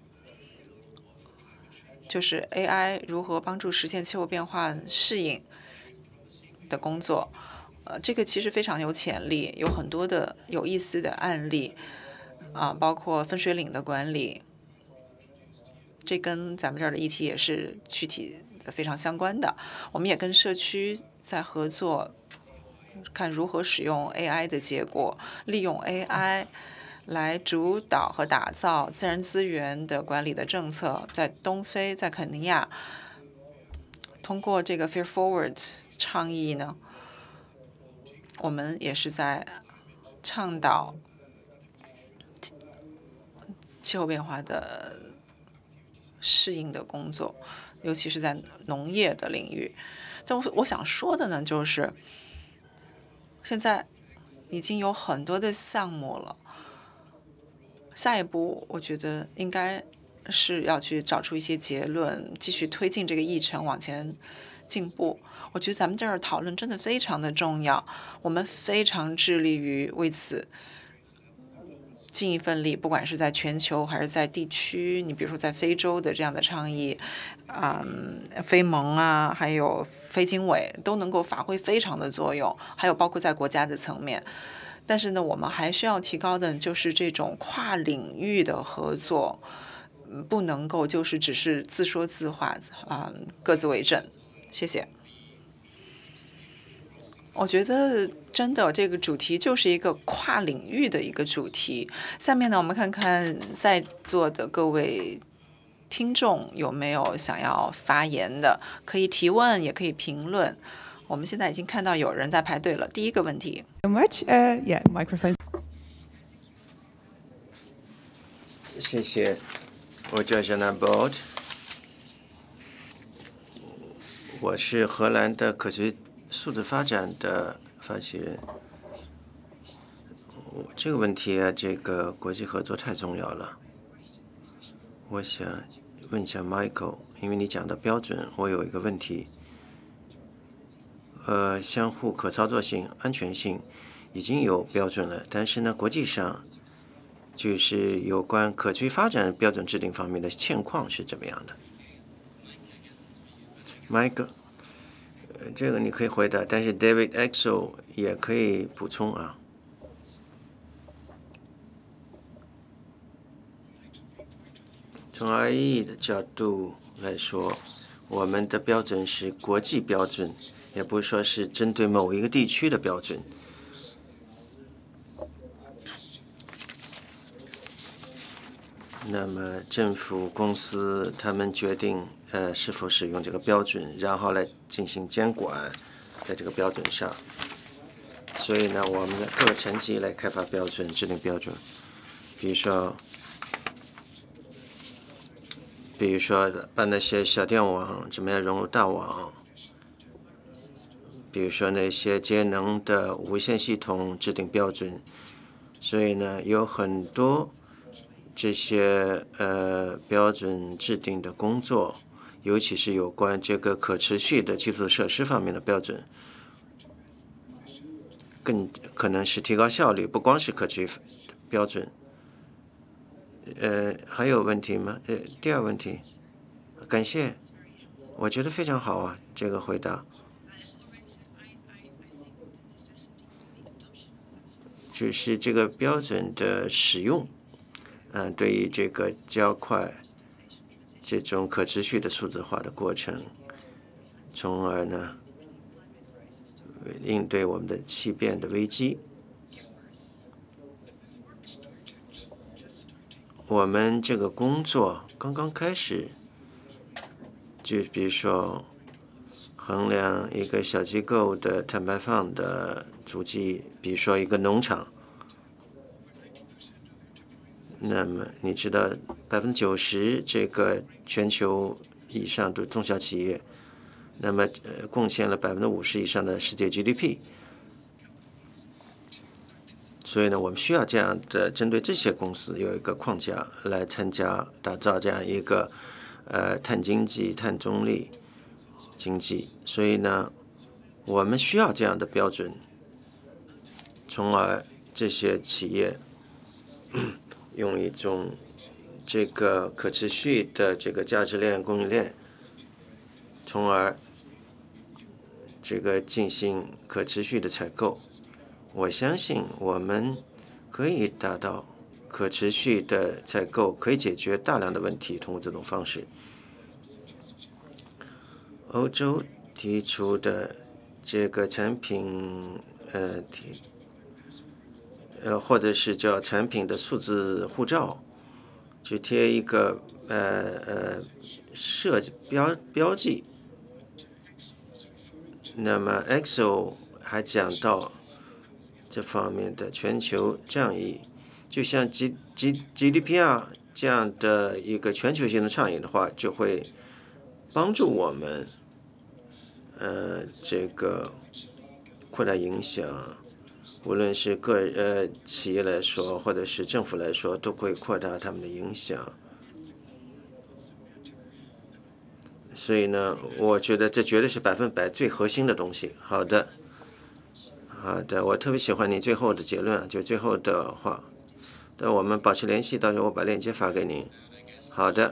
就是 A I 如何帮助实现气候变化适应的工作。呃，这个其实非常有潜力，有很多的有意思的案例。啊，包括分水岭的管理，这跟咱们这儿的议题也是具体非常相关的。我们也跟社区在合作，看如何使用 A I 的结果，利用 A I 来主导和打造自然资源的管理的政策。在东非，在肯尼亚，通过这个 Fair Forward 倡议呢，我们也是在倡导气候变化的适应的工作，尤其是在农业的领域。但我想说的呢，就是现在已经有很多的项目了，下一步我觉得应该是要去找出一些结论，继续推进这个议程往前进步。我觉得咱们这儿讨论真的非常的重要，我们非常致力于为此尽一份力，不管是在全球还是在地区，你比如说在非洲的这样的倡议，嗯，非盟啊，还有非经委都能够发挥非常的作用，还有包括在国家的层面。但是呢，我们还需要提高的就是这种跨领域的合作，不能够就是只是自说自话啊，各自为政。谢谢。我觉得真的这个主题就是一个跨领域的一个主题。下面呢，我们看看在座的各位听众有没有想要发言的，可以提问，也可以评论。我们现在已经看到有人在排队了。第一个问题。 So much. Uh, yeah, microphone. 谢谢，我叫 Jana Bolt， 我是荷兰的可持续数字发展的发起人。这个问题啊，这个国际合作太重要了。我想问一下 Michael， 因为你讲的标准，我有一个问题。呃，相互可操作性、安全性已经有标准了，但是呢，国际上就是有关可持续发展标准制定方面的现况是怎么样的 ？Michael。这个你可以回答，但是 David Exel 也可以补充啊。从 I E E 的角度来说，我们的标准是国际标准，也不是说是针对某一个地区的标准。那么政府公司他们决定呃是否使用这个标准，然后来进行监管，在这个标准上。所以呢，我们的各个层级来开发标准、制定标准。比如说，比如说把那些小电网怎么样融入大网，比如说那些节能的无线系统制定标准。所以呢，有很多这些呃标准制定的工作，尤其是有关这个可持续的基础设施方面的标准，更可能是提高效率，不光是可持续标准。呃，还有问题吗？呃，第二问题，感谢，我觉得非常好啊，这个回答。就是这个标准的使用。嗯、呃，对于这个加快这种可持续的数字化的过程，从而呢应对我们的气变的危机。我们这个工作刚刚开始，就比如说衡量一个小机构的碳排放的足迹，比如说一个农场。 那么你知道，百分之九十这个全球以上的中小企业，那么呃贡献了百分之五十以上的世界 G D P。所以呢，我们需要这样的针对这些公司有一个框架来参加打造这样一个呃碳经济、碳中立经济。所以呢，我们需要这样的标准，从而这些企业用一种这个可持续的这个价值链、供应链，从而这个进行可持续的采购。我相信我们可以达到可持续的采购，可以解决大量的问题，通过这种方式。欧洲提出的这个产品，呃，提呃，或者是叫产品的数字护照，去贴一个呃呃设计标标记。那么 X O 还讲到这方面的全球倡议，就像 G G G D P R 这样的一个全球性的倡议的话，就会帮助我们，呃，这个扩大影响，无论是个呃企业来说，或者是政府来说，都会扩大他们的影响。所以呢，我觉得这绝对是百分百最核心的东西。好的。好的，我特别喜欢你最后的结论，就最后的话。但我们保持联系，到时候我把链接发给您。好的。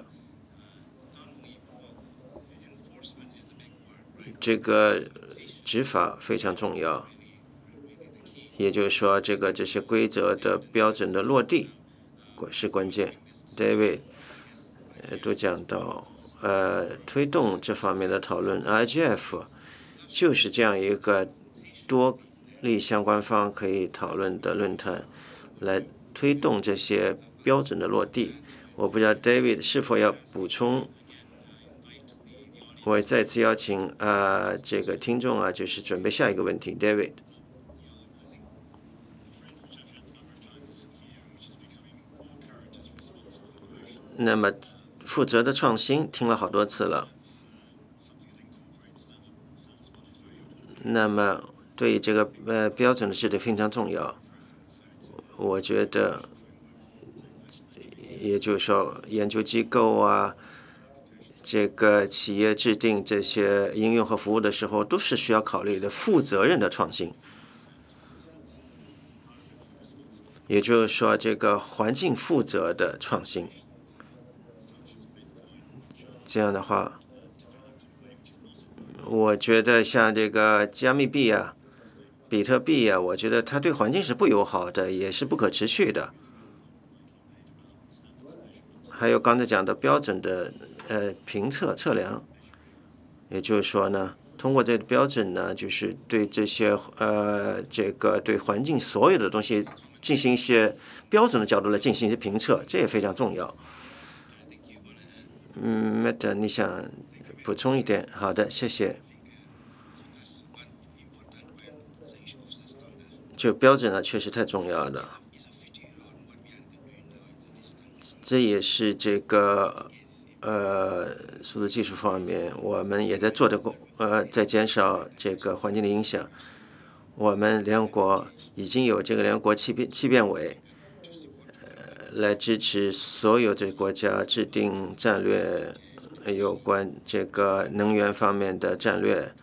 这个执法非常重要，也就是说，这个这些规则的标准的落地是关键。David 呃都讲到，呃，推动这方面的讨论 ，I G F 就是这样一个多利相关方可以讨论的论坛，来推动这些标准的落地。我不知道 David 是否要补充。我再次邀请啊、呃、这个听众啊，就是准备下一个问题 ，David。那么负责的创新听了好多次了。那么对于这个呃标准的制定非常重要，我觉得，也就是说，研究机构啊，这个企业制定这些应用和服务的时候，都是需要考虑的负责任的创新。也就是说，这个环境负责的创新。这样的话，我觉得像这个加密币啊。比特币啊，我觉得它对环境是不友好的，也是不可持续的。还有刚才讲的标准的呃评测测量，也就是说呢，通过这个标准呢，就是对这些呃这个对环境所有的东西进行一些标准的角度来进行一些评测，这也非常重要。嗯 ，Matt， 你想补充一点？好的，谢谢。就标准呢，确实太重要了。这也是这个呃数字技术方面，我们也在做的工呃，在减少这个环境的影响。我们联合国已经有这个联合国气变气变委，呃，来支持所有这国家制定战略，有关这个能源方面的战略。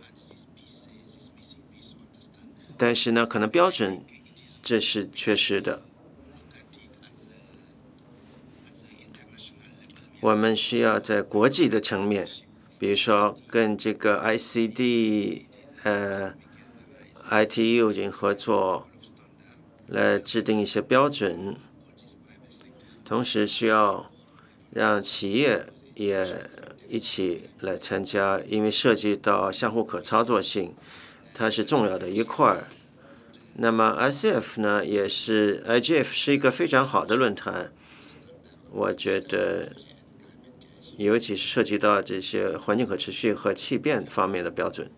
但是呢，可能标准这是缺失的。我们需要在国际的层面，比如说跟这个 I C D、呃 I T U 进行合作，来制定一些标准。同时需要让企业也一起来参加，因为涉及到相互可操作性。它是重要的一块儿。那么 I C F 呢，也是 I G F 是一个非常好的论坛。我觉得，尤其是涉及到这些环境可持续和气变方面的标准。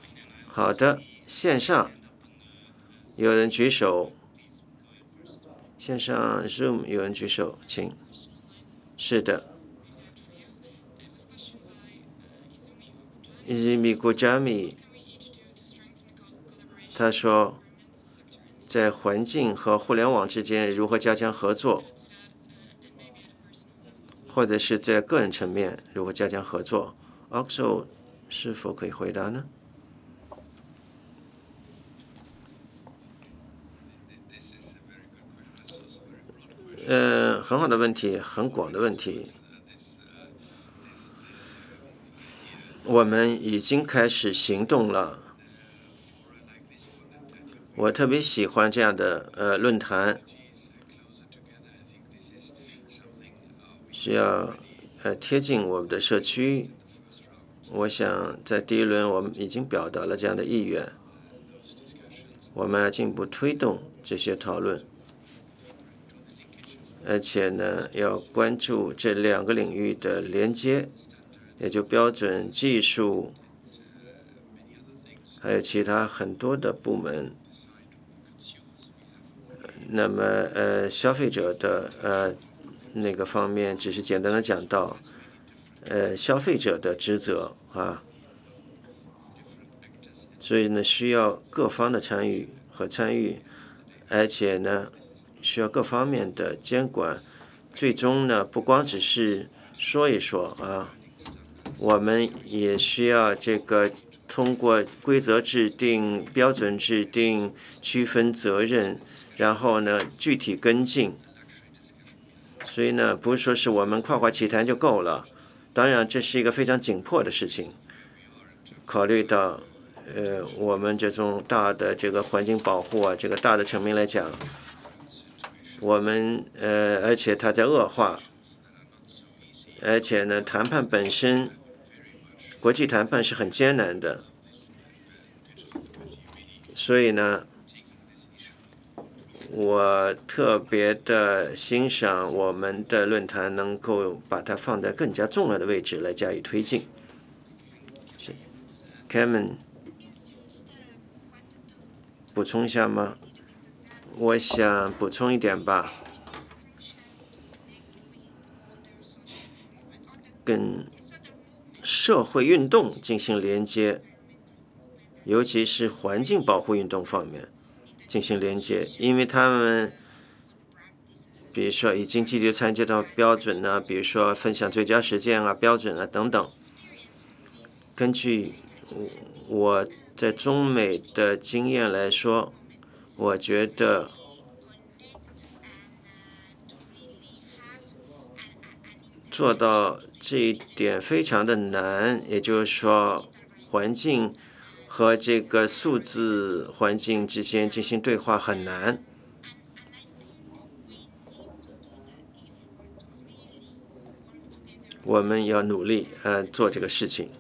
好的，线上有人举手， 线上 Zoom 有人举手，请。是的。Izumi Gojami 他说，在环境和互联网之间如何加强合作，或者是在个人层面如何加强合作 ？Oxo 是否可以回答呢？呃，很好的问题，很广的问题。我们已经开始行动了。我特别喜欢这样的呃论坛，需要呃贴近我们的社区。我想在第一轮我们已经表达了这样的意愿，我们要进一步推动这些讨论，而且呢要关注这两个领域的连接，也就标准、技术，还有其他很多的部门。那么呃，消费者的呃那个方面，只是简单的讲到，呃，消费者的职责啊，所以呢，需要各方的参与和参与，而且呢，需要各方面的监管。最终呢，不光只是说一说啊，我们也需要这个通过规则制定、标准制定、区分责任。然后呢，具体跟进。所以呢，不是说是我们夸夸其谈就够了。当然，这是一个非常紧迫的事情。考虑到，呃，我们这种大的这个环境保护啊，这个大的层面来讲，我们呃，而且它在恶化，而且呢，谈判本身，国际谈判是很艰难的。所以呢。我特别的欣赏我们的论坛能够把它放在更加重要的位置来加以推进。Kevin， 补充一下吗？我想补充一点吧，跟社会运动进行连接，尤其是环境保护运动方面。进行连接，因为他们，比如说已经积极参加到标准呢，比如说分享最佳实践啊、标准啊等等。根据我在中美的经验来说，我觉得做到这一点非常的难，也就是说，环境和这个数字环境之间进行对话很难。我们要努力呃做这个事情。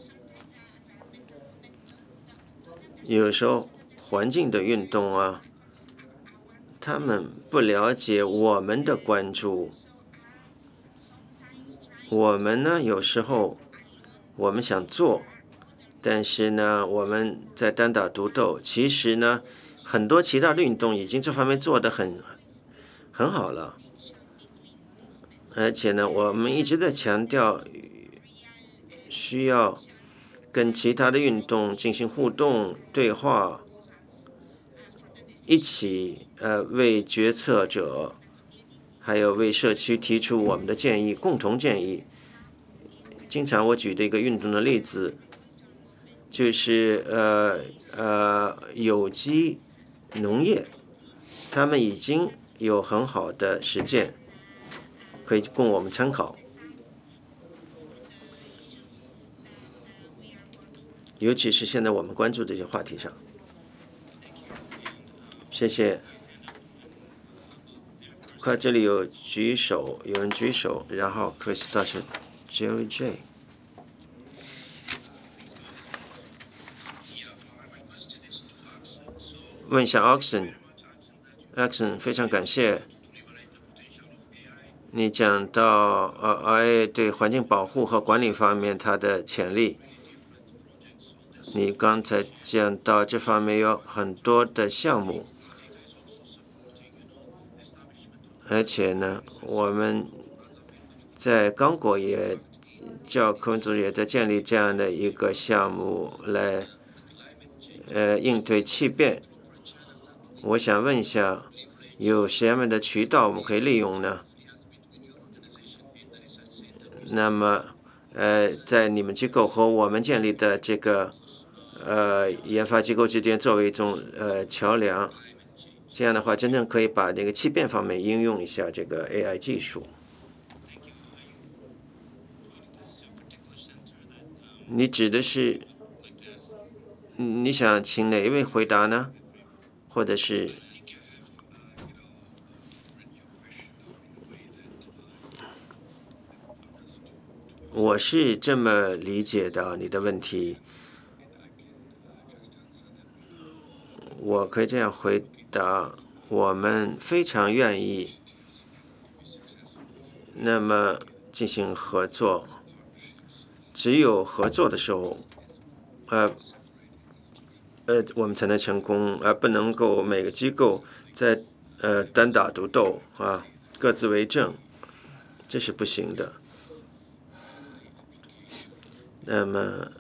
有时候环境的运动啊，他们不了解我们的关注。我们呢，有时候我们想做。但是呢，我们在单打独斗。其实呢，很多其他的运动已经这方面做得很很好了。而且呢，我们一直在强调，需要跟其他的运动进行互动对话，一起呃为决策者还有为社区提出我们的建议，共同建议。经常我举的一个运动的例子。就是呃呃有机农业，他们已经有很好的实践，可以供我们参考。尤其是现在我们关注这些话题上。谢谢。快，这里有举手，有人举手，然后 Chris 是 Jerry J。问一下 Oxen，Oxen 非常感谢你讲到呃 I A 对环境保护和管理方面它的潜力。你刚才讲到这方面有很多的项目， 而且呢，我们在刚果也教科文组织也在建立这样的一个项目来呃应对气变。我想问一下，有什么样的渠道我们可以利用呢？那么，呃，在你们机构和我们建立的这个呃研发机构之间作为一种呃桥梁，这样的话，真正可以把这个气变方面应用一下这个 A I 技术。你指的是，你想请哪一位回答呢？或者是？我是这么理解的你的问题，我可以这样回答：我们非常愿意，那么进行合作。只有合作的时候，呃，呃，我们才能成功，而不能够每个机构在呃单打独斗啊，各自为政，这是不行的。那么，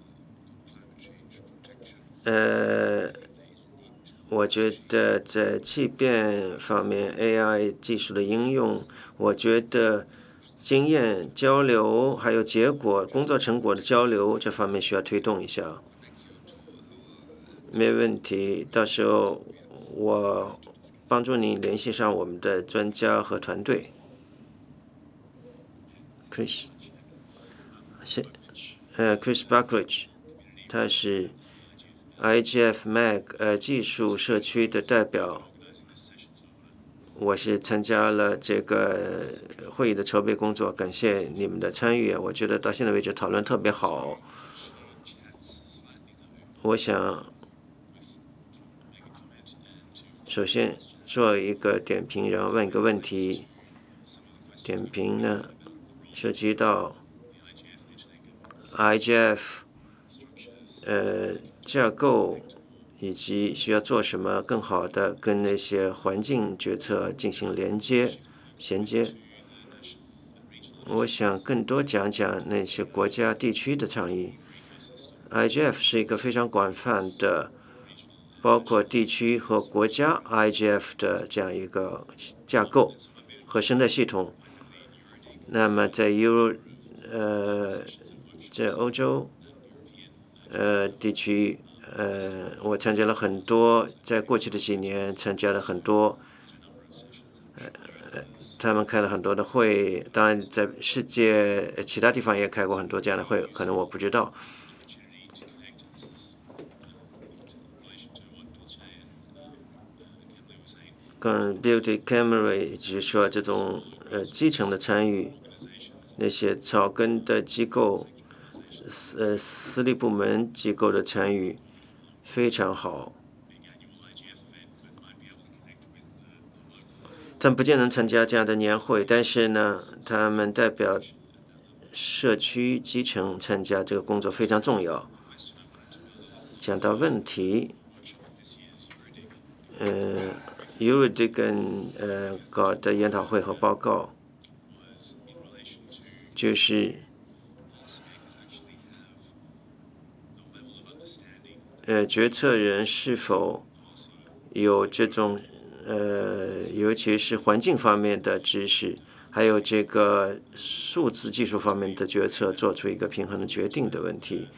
呃，我觉得在气变方面 A I 技术的应用，我觉得经验交流还有结果、工作成果的交流这方面需要推动一下。没问题，到时候我帮助你联系上我们的专家和团队。Chris， 谢。呃 ，Chris Buckridge， 他是 I G F Mag 呃技术社区的代表。我是参加了这个会议的筹备工作，感谢你们的参与。我觉得到现在为止讨论特别好。我想首先做一个点评，然后问一个问题。点评呢，涉及到I G F 呃架构以及需要做什么更好的跟那些环境决策进行连接衔接。我想更多讲讲那些国家地区的倡议。I G F 是一个非常广泛的，包括地区和国家 I G F 的这样一个架构和生态系统。那么在 Euro 呃在欧洲呃地区，呃，我参加了很多，在过去的几年参加了很多，呃，他们开了很多的会，当然在世界其他地方也开过很多这样的会，可能我不知道。跟 Beauty Camera 就是说这种呃基层的参与，那些草根的机构。呃，私立部门机构的参与非常好，他们不见能参加这样的年会，但是呢，他们代表社区基层参加这个工作非常重要。讲到问题，呃 ，Euridigan 呃搞的研讨会和报告，就是。呃，决策人是否有这种呃，尤其是环境方面的知识，还有这个数字技术方面的决策，做出一个平衡的决定的问题。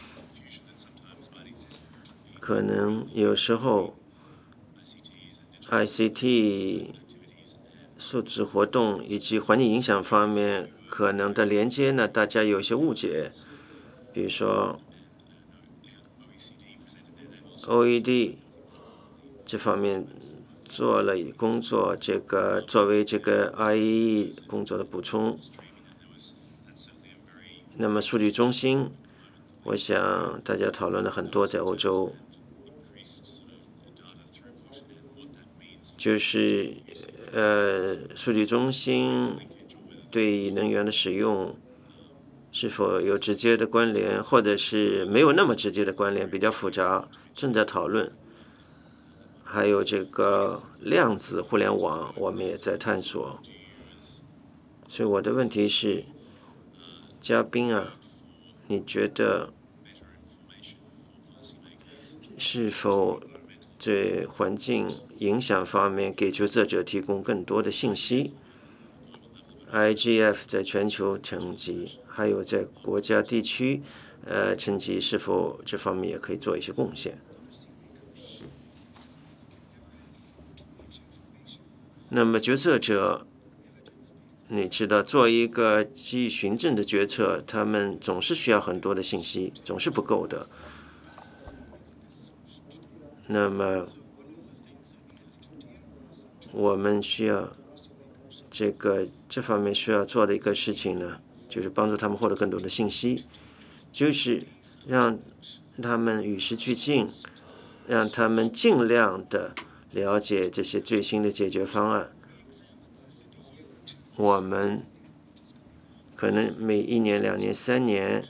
可能有时候 I C T、数字活动以及环境影响方面可能的连接呢，大家有些误解，比如说。O E D 这方面做了工作，这个作为这个 I E E 工作的补充。那么数据中心，我想大家讨论了很多，在欧洲，就是呃数据中心对能源的使用是否有直接的关联，或者是没有那么直接的关联，比较复杂。正在讨论， 还有这个量子互联网，我们也在探索。所以我的问题是，嘉宾啊，你觉得是否在环境影响方面给决策者提供更多的信息 ？I G F 在全球层级，还有在国家地区呃层级，是否这方面也可以做一些贡献？那么决策者，你知道，做一个基于循证的决策，他们总是需要很多的信息，总是不够的。那么，我们需要这个这方面需要做的一个事情呢，就是帮助他们获得更多的信息，就是让他们与时俱进，让他们尽量的了解这些最新的解决方案。我们可能每一年、两年、三年，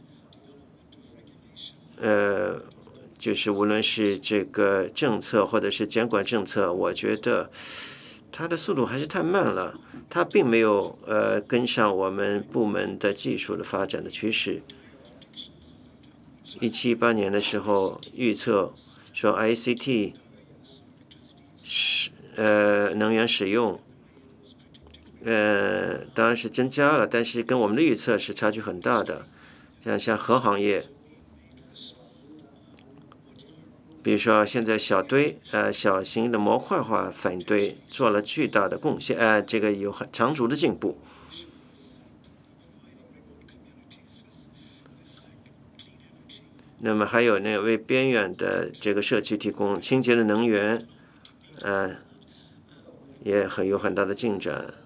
呃，就是无论是这个政策或者是监管政策，我觉得它的速度还是太慢了，它并没有呃跟上我们部门的技术的发展的趋势。一七一八年的时候预测说 I C T 是呃能源使用。呃，当然是增加了，但是跟我们的预测是差距很大的。像像核行业，比如说现在小堆呃小型的模块化反堆做了巨大的贡献，呃，这个有很长足的进步。那么还有那为边远的这个社区提供清洁的能源，呃，也很有很大的进展。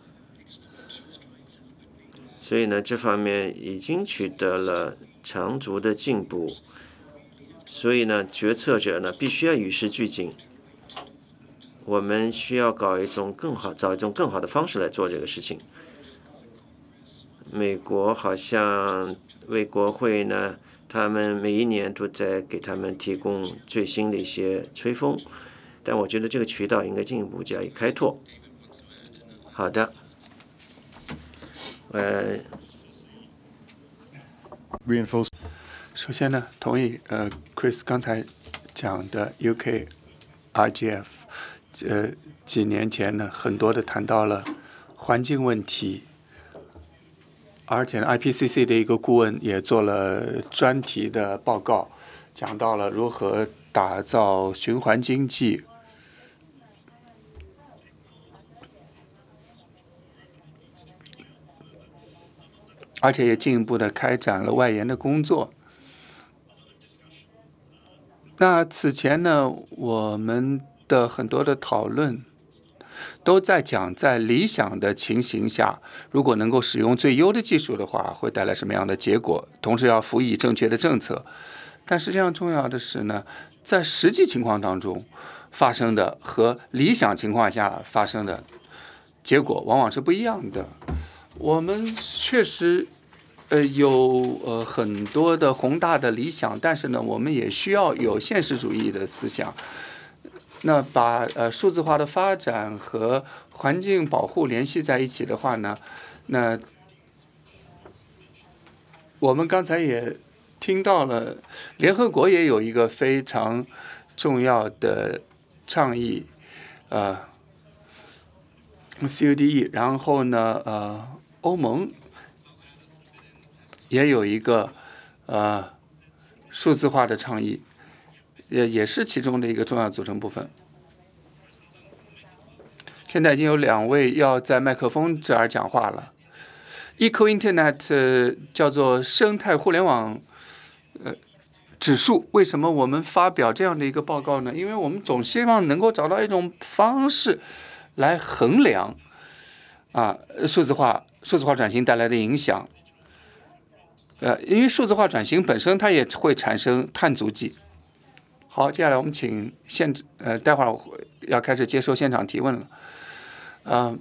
所以呢，这方面已经取得了长足的进步。所以呢，决策者呢必须要与时俱进。我们需要搞一种更好，找一种更好的方式来做这个事情。美国好像为国会呢，他们每一年都在给他们提供最新的一些吹风，但我觉得这个渠道应该进一步加以开拓。好的。呃， 首先呢，同意呃 Chris 刚才讲的 U K I G F， 呃几年前呢，很多的谈到了环境问题，而且呢 I P C C 的一个顾问也做了专题的报告，讲到了如何打造循环经济。而且也进一步的开展了外研的工作。那此前呢，我们的很多的讨论都在讲，在理想的情形下，如果能够使用最优的技术的话，会带来什么样的结果？同时要辅以正确的政策。但实际上重要的是呢，在实际情况当中发生的和理想情况下发生的结果往往是不一样的。我们确实，呃，有呃很多的宏大的理想，但是呢，我们也需要有现实主义的思想。那把呃数字化的发展和环境保护联系在一起的话呢，那我们刚才也听到了，联合国也有一个非常重要的倡议，呃 ，C O D E， 然后呢，呃。欧盟也有一个呃数字化的倡议，也也是其中的一个重要组成部分。现在已经有两位要在麦克风这儿讲话了。Eco Internet、呃、叫做生态互联网呃指数，为什么我们发表这样的一个报告呢？因为我们总希望能够找到一种方式来衡量啊数字化。数字化转型带来的影响，呃，因为数字化转型本身它也会产生碳足迹。好，接下来我们请现呃，待会儿要开始接受现场提问了。呃，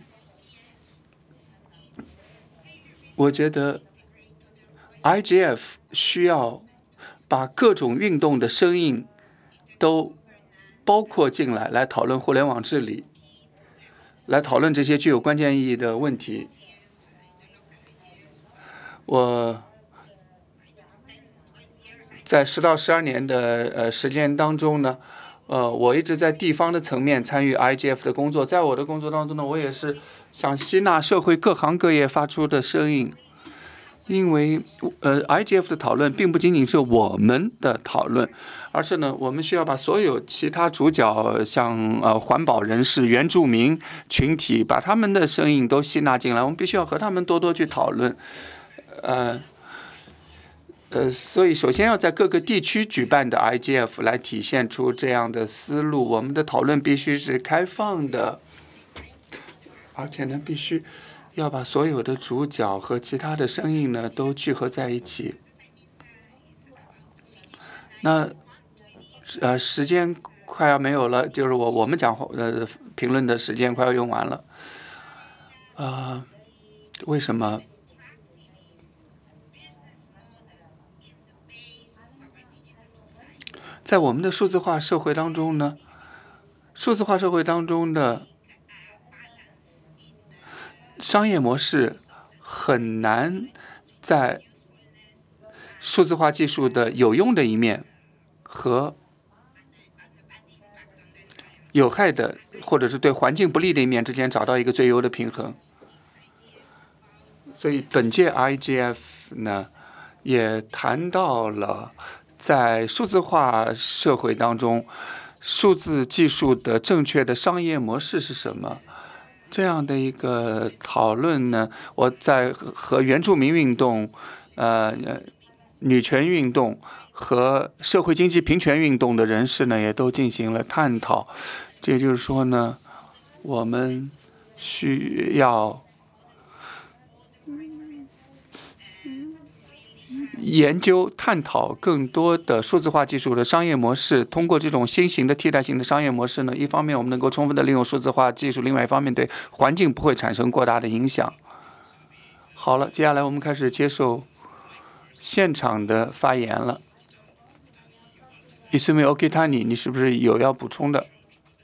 我觉得 I G F 需要把各种运动的声音都包括进来，来讨论互联网治理，来讨论这些具有关键意义的问题。我在十到十二年的呃时间当中呢，呃，我一直在地方的层面参与 I G F 的工作。在我的工作当中呢，我也是想吸纳社会各行各业发出的声音，因为呃 I G F 的讨论并不仅仅是我们的讨论，而是呢，我们需要把所有其他主角，像呃环保人士、原住民群体，把他们的声音都吸纳进来。我们必须要和他们多多去讨论。呃呃，所以首先要在各个地区举办的 I G F 来体现出这样的思路。我们的讨论必须是开放的，而且呢，必须要把所有的主角和其他的声音呢都聚合在一起。那呃，时间快要没有了，就是我我们讲话呃评论的时间快要用完了。啊、呃，为什么？在我们的数字化社会当中呢，数字化社会当中的商业模式很难在数字化技术的有用的一面和有害的或者是对环境不利的一面之间找到一个最优的平衡。所以本届 I G F 呢也谈到了在数字化社会当中，数字技术的正确的商业模式是什么？这样的一个讨论呢，我在和原住民运动、呃女权运动和社会经济平权运动的人士呢，也都进行了探讨。这也就是说呢，我们需要研究探讨更多的数字化技术的商业模式，通过这种新型的替代性的商业模式呢，一方面我们能够充分的利用数字化技术，另外一方面对环境不会产生过大的影响。好了，接下来我们开始接受现场的发言了。Isumi Okitani， 你是不是有要补充的？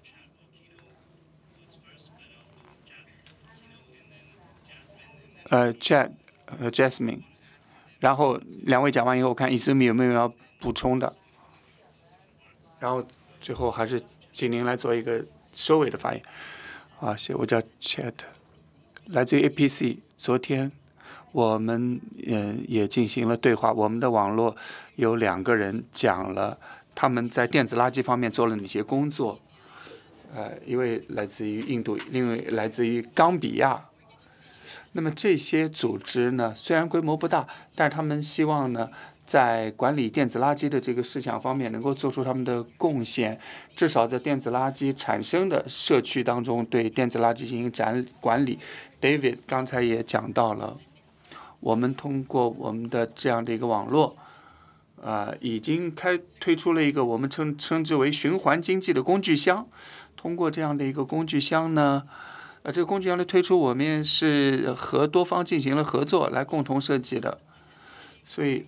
呃 ，Chad， 呃 ，Jasmine。然后两位讲完以后，看伊斯米有没有要补充的，然后最后还是请您来做一个收尾的发言。啊，我叫 Chat， 来自于 A P C。昨天我们嗯也进行了对话，我们的网络有两个人讲了他们在电子垃圾方面做了哪些工作。呃，一位来自于印度，另一位来自于冈比亚。那么这些组织呢，虽然规模不大，但是他们希望呢，在管理电子垃圾的这个事项方面，能够做出他们的贡献，至少在电子垃圾产生的社区当中，对电子垃圾进行展管理。David 刚才也讲到了，我们通过我们的这样的一个网络，啊、呃，已经开推出了一个我们称称之为循环经济的工具箱。通过这样的一个工具箱呢。呃，这个工具箱的推出，我们也是和多方进行了合作，来共同设计的。所以，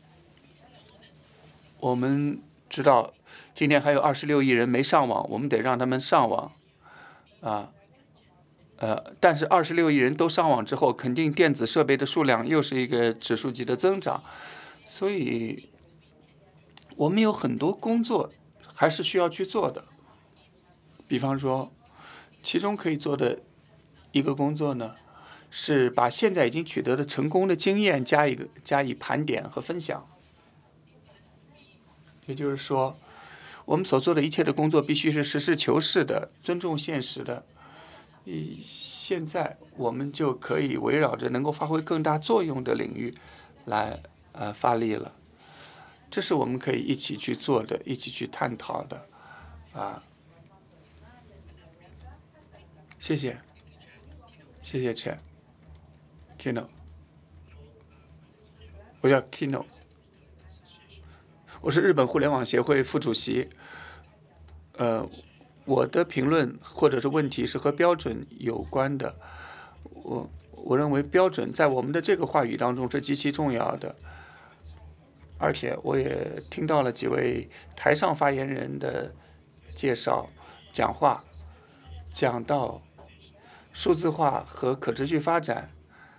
我们知道今天还有二十六亿人没上网，我们得让他们上网，啊，呃，但是二十六亿人都上网之后，肯定电子设备的数量又是一个指数级的增长。所以，我们有很多工作还是需要去做的，比方说。其中可以做的一个工作呢，是把现在已经取得的成功的经验加一个加以盘点和分享。也就是说，我们所做的一切的工作必须是实事求是的、尊重现实的。现在我们就可以围绕着能够发挥更大作用的领域来呃发力了。这是我们可以一起去做的、一起去探讨的，啊。谢谢，谢谢 Chat，Kino， 我叫 Kino， 我是日本互联网协会副主席。呃，我的评论或者是问题是和标准有关的。我我认为标准在我们的这个话语当中是极其重要的，而且我也听到了几位台上发言人的介绍、讲话，讲到数字化和可持续发展，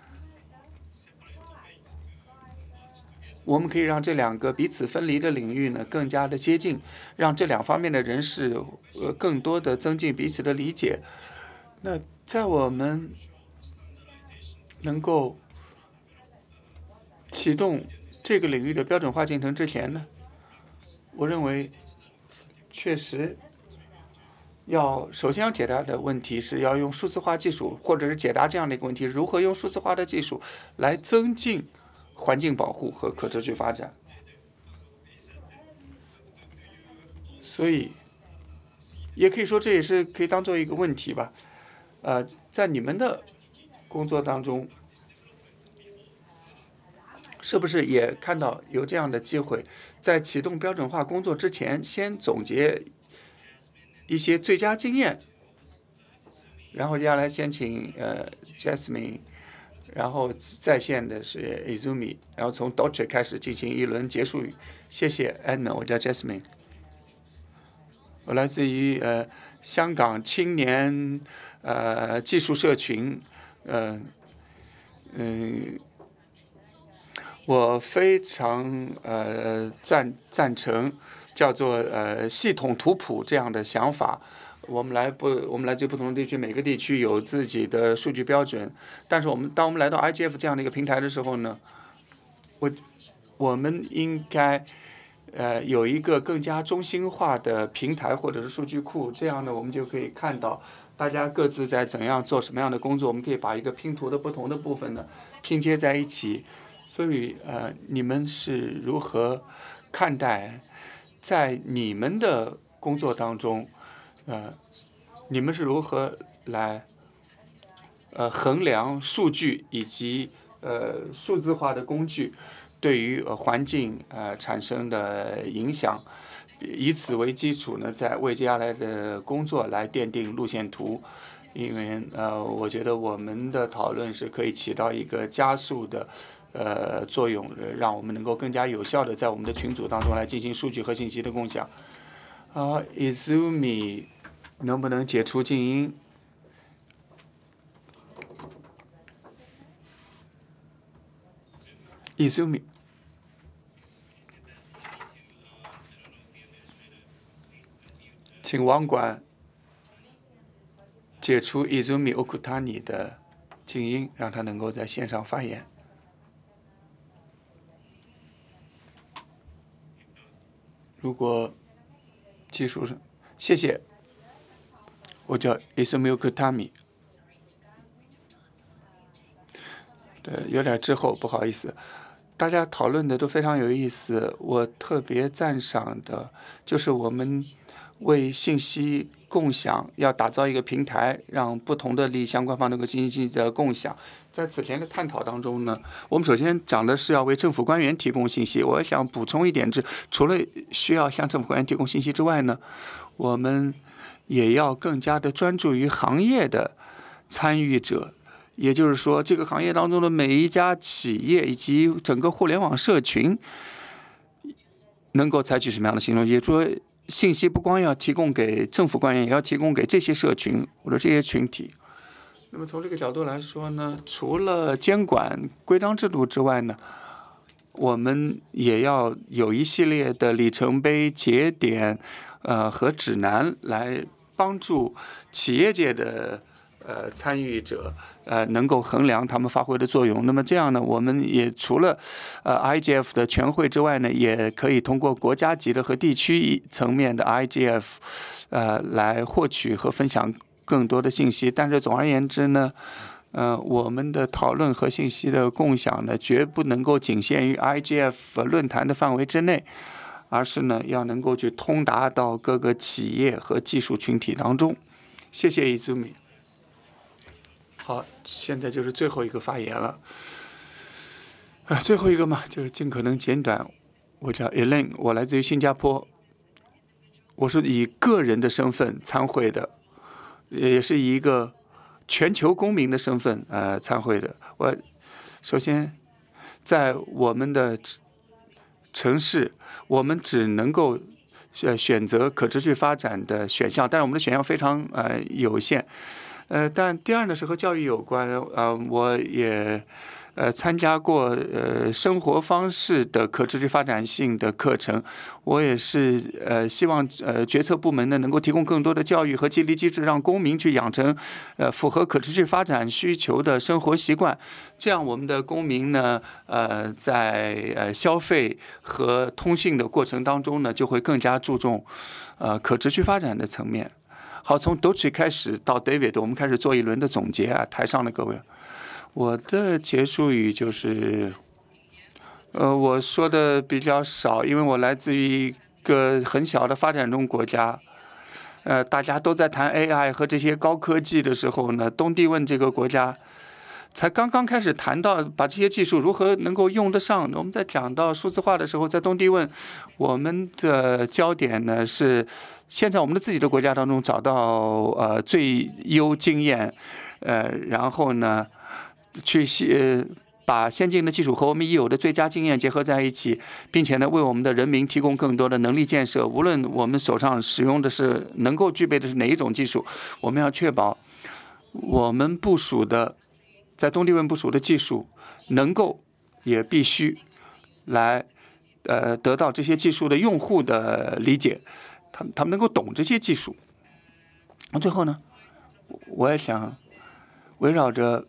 我们可以让这两个彼此分离的领域呢更加的接近，让这两方面的人士呃更多的增进彼此的理解。那在我们能够启动这个领域的标准化进程之前呢，我认为确实要首先要解答的问题是要用数字化技术，或者是解答这样的一个问题：如何用数字化的技术来增进环境保护和可持续发展。所以，也可以说这也是可以当做一个问题吧。呃，在你们的工作当中，是不是也看到有这样的机会，在启动标准化工作之前，先总结一些最佳经验，然后接下来先请呃 Jasmine， 然后在线的是 Izumi， 然后从 Dolce 开始进行一轮结束语。谢谢 Edmund， 我叫 Jasmine， 我来自于呃香港青年呃技术社群，呃嗯、呃。我非常呃赞赞成叫做呃系统图谱这样的想法。我们来不，我们来自不同的地区，每个地区有自己的数据标准。但是我们当我们来到 I G F 这样的一个平台的时候呢，我我们应该呃有一个更加中心化的平台或者是数据库，这样呢我们就可以看到大家各自在怎样做什么样的工作。我们可以把一个拼图的不同的部分呢拼接在一起。所以，呃，你们是如何看待在你们的工作当中，呃，你们是如何来呃衡量数据以及呃数字化的工具对于呃环境呃产生的影响？以此为基础呢，在为接下来的工作来奠定路线图。因为呃，我觉得我们的讨论是可以起到一个加速的。呃，作用，让我们能够更加有效的在我们的群组当中来进行数据和信息的共享。啊 ，Izumi， 能不能解除静音 ？Izumi， 请网管解除 Izumi Okutani 的静音，让他能够在线上发言。如果技术上，谢谢。我叫 Izumi Okutani。对，有点滞后，不好意思。大家讨论的都非常有意思，我特别赞赏的就是我们为信息共享要打造一个平台，让不同的利益相关方能够进行的共享。在此前的探讨当中呢，我们首先讲的是要为政府官员提供信息。我想补充一点，是除了需要向政府官员提供信息之外呢，我们也要更加的专注于行业的参与者。也就是说，这个行业当中的每一家企业以及整个互联网社群能够采取什么样的行动？也就是说，信息不光要提供给政府官员，也要提供给这些社群或者这些群体。那么从这个角度来说呢，除了监管规章制度之外呢，我们也要有一系列的里程碑、节点，呃和指南来帮助企业界的呃参与者呃能够衡量他们发挥的作用。那么这样呢，我们也除了呃 I G F 的全会之外呢，也可以通过国家级的和地区层面的 I G F 呃来获取和分享更多的信息。但是总而言之呢，呃，我们的讨论和信息的共享呢，绝不能够仅限于 I G F 论坛的范围之内，而是呢要能够去通达到各个企业和技术群体当中。谢谢Izumi。好，现在就是最后一个发言了。啊，最后一个嘛，就是尽可能简短。我叫 Elaine， 我来自于新加坡，我是以个人的身份参会的。也是以一个全球公民的身份呃参会的。我首先在我们的城市，我们只能够选选择可持续发展的选项，但是我们的选项非常呃有限。呃，但第二呢是和教育有关，呃，我也呃参加过呃生活方式的可持续发展性的课程，我也是呃希望呃决策部门呢能够提供更多的教育和激励机制，让公民去养成呃符合可持续发展需求的生活习惯，这样我们的公民呢呃在呃消费和通信的过程当中呢就会更加注重呃可持续发展的层面。好，从 Dochi 开始到 David， 我们开始做一轮的总结啊。台上的各位，我的结束语就是，呃，我说的比较少，因为我来自于一个很小的发展中国家，呃，大家都在谈 A I 和这些高科技的时候呢，东帝汶这个国家才刚刚开始谈到把这些技术如何能够用得上。我们在讲到数字化的时候，在东帝汶，我们的焦点呢是先在我们的自己的国家当中找到呃最优经验，呃，然后呢去呃把先进的技术和我们已有的最佳经验结合在一起，并且呢为我们的人民提供更多的能力建设。无论我们手上使用的是能够具备的是哪一种技术，我们要确保我们部署的在东帝汶部署的技术能够也必须来呃得到这些技术的用户的理解。他们他们能够懂这些技术。那最后呢，我也想围绕着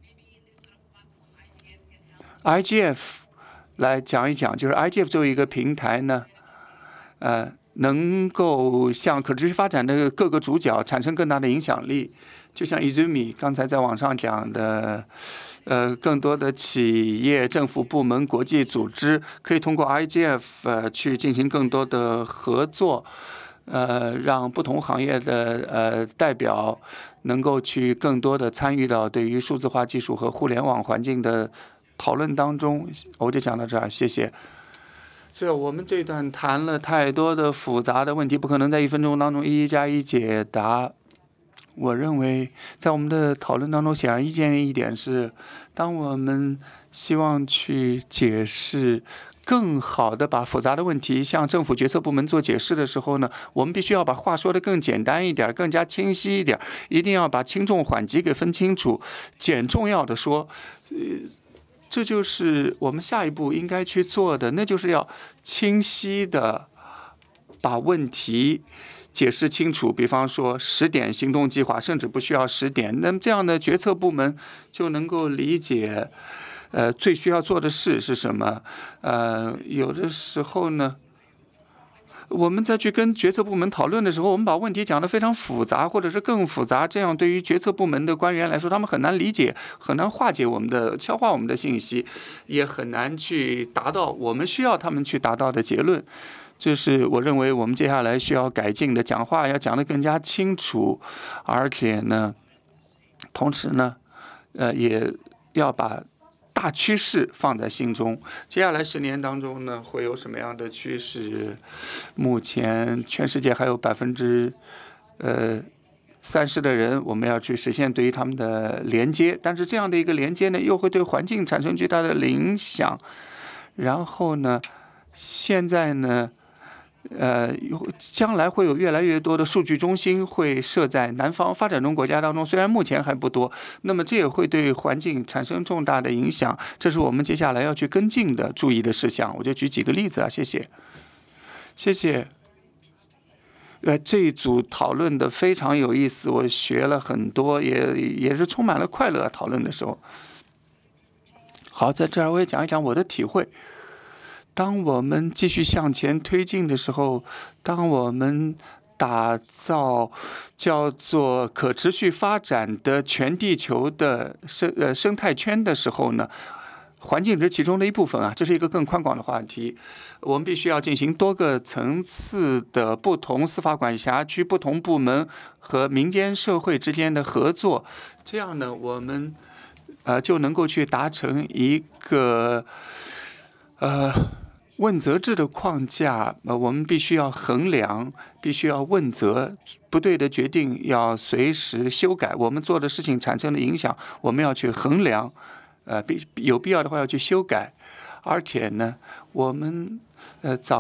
I G F 来讲一讲，就是 I G F 作为一个平台呢，呃，能够向可持续发展的各个主角产生更大的影响力。就像 Izumi 刚才在网上讲的，呃，更多的企业、政府部门、国际组织可以通过 I G F 呃去进行更多的合作，呃，让不同行业的呃代表能够去更多的参与到对于数字化技术和互联网环境的讨论当中。我就讲到这儿，谢谢。这我们这段谈了太多的复杂的问题，不可能在一分钟当中一一加以解答。我认为在我们的讨论当中显而易见的一点是，当我们希望去解释更好的把复杂的问题向政府决策部门做解释的时候呢，我们必须要把话说得更简单一点，更加清晰一点，一定要把轻重缓急给分清楚，简重要的说，呃，这就是我们下一步应该去做的，那就是要清晰的把问题解释清楚。比方说十点行动计划，甚至不需要十点，那么这样的决策部门就能够理解呃最需要做的事是什么。呃有的时候呢，我们再去跟决策部门讨论的时候，我们把问题讲得非常复杂，或者是更复杂，这样对于决策部门的官员来说，他们很难理解，很难化解我们的消化我们的信息，也很难去达到我们需要他们去达到的结论。这是我认为我们接下来需要改进的，讲话要讲得更加清楚，而且呢，同时呢，呃，也要把大趋势放在心中。接下来十年当中呢，会有什么样的趋势？目前全世界还有百分之呃三十的人，我们要去实现对于他们的连接，但是这样的一个连接呢，又会对环境产生巨大的影响。然后呢，现在呢，呃，将来会有越来越多的数据中心会设在南方发展中国家当中，虽然目前还不多，那么这也会对环境产生重大的影响，这是我们接下来要去跟进的注意的事项。我就举几个例子啊，谢谢，谢谢。呃，这一组讨论的非常有意思，我学了很多，也也是充满了快乐。讨论的时候，好，在这儿我也讲一讲我的体会。当我们继续向前推进的时候，当我们打造叫做可持续发展的全地球的生呃生态圈的时候呢，环境是其中的一部分啊，这是一个更宽广的话题。我们必须要进行多个层次的不同司法管辖区、不同部门和民间社会之间的合作，这样呢，我们呃就能够去达成一个呃。问责制的框架，呃，我们必须要衡量，必须要问责，不对的决定要随时修改。我们做的事情产生的影响，我们要去衡量，呃，必有必要的话要去修改。而且呢，我们呃掌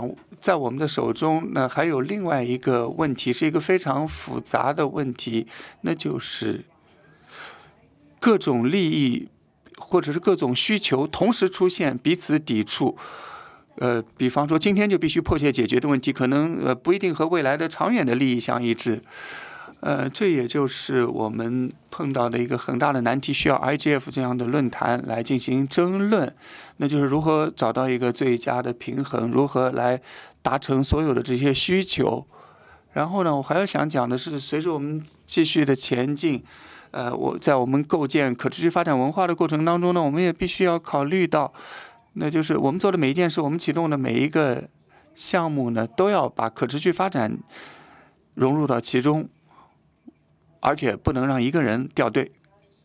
在我们的手中呢，还有另外一个问题，是一个非常复杂的问题，那就是各种利益或者是各种需求同时出现，彼此抵触。呃，比方说今天就必须迫切解决的问题，可能呃不一定和未来的长远的利益相一致。呃，这也就是我们碰到的一个很大的难题，需要 I G F 这样的论坛来进行争论，那就是如何找到一个最佳的平衡，如何来达成所有的这些需求。然后呢，我还要想讲的是，随着我们继续的前进，呃，我在我们构建可持续发展文化的过程当中呢，我们也必须要考虑到，那就是我们做的每一件事，我们启动的每一个项目呢，都要把可持续发展融入到其中，而且不能让一个人掉队。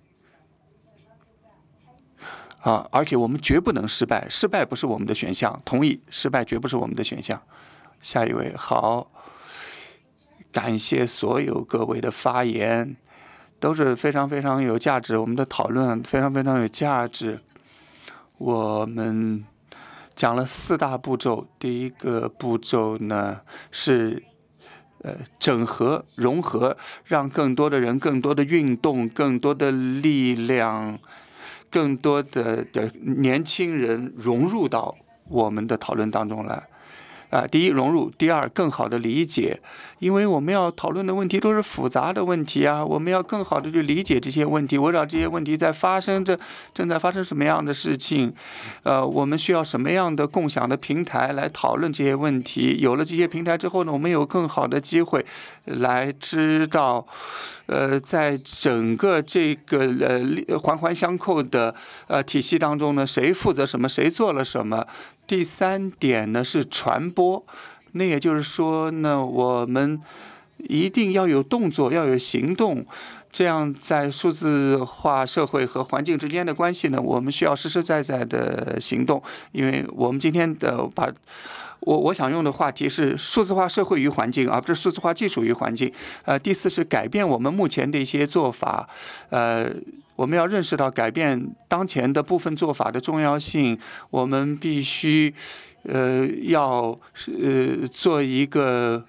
啊，而且我们绝不能失败，失败不是我们的选项。同意，失败绝不是我们的选项。下一位，好，感谢所有各位的发言，都是非常非常有价值，我们的讨论非常非常有价值。我们讲了四大步骤，第一个步骤呢是呃整合、融合，让更多的人、更多的运动、更多的力量、更多的的年轻人融入到我们的讨论当中来。啊，第一融入，第二更好的理解，因为我们要讨论的问题都是复杂的问题啊，我们要更好的去理解这些问题，围绕这些问题在发生着，正在发生什么样的事情，呃，我们需要什么样的共享的平台来讨论这些问题。有了这些平台之后呢，我们有更好的机会来知道，呃，在整个这个呃环环相扣的呃体系当中呢，谁负责什么，谁做了什么。第三点呢是传播，那也就是说呢，我们一定要有动作，要有行动，这样在数字化社会和环境之间的关系呢，我们需要实实在在的行动。因为我们今天的把我我想用的话题是数字化社会与环境，而不是数字化技术与环境。呃，第四是改变我们目前的一些做法，呃。我们要认识到改变当前的部分做法的重要性，我们必须呃要呃做一个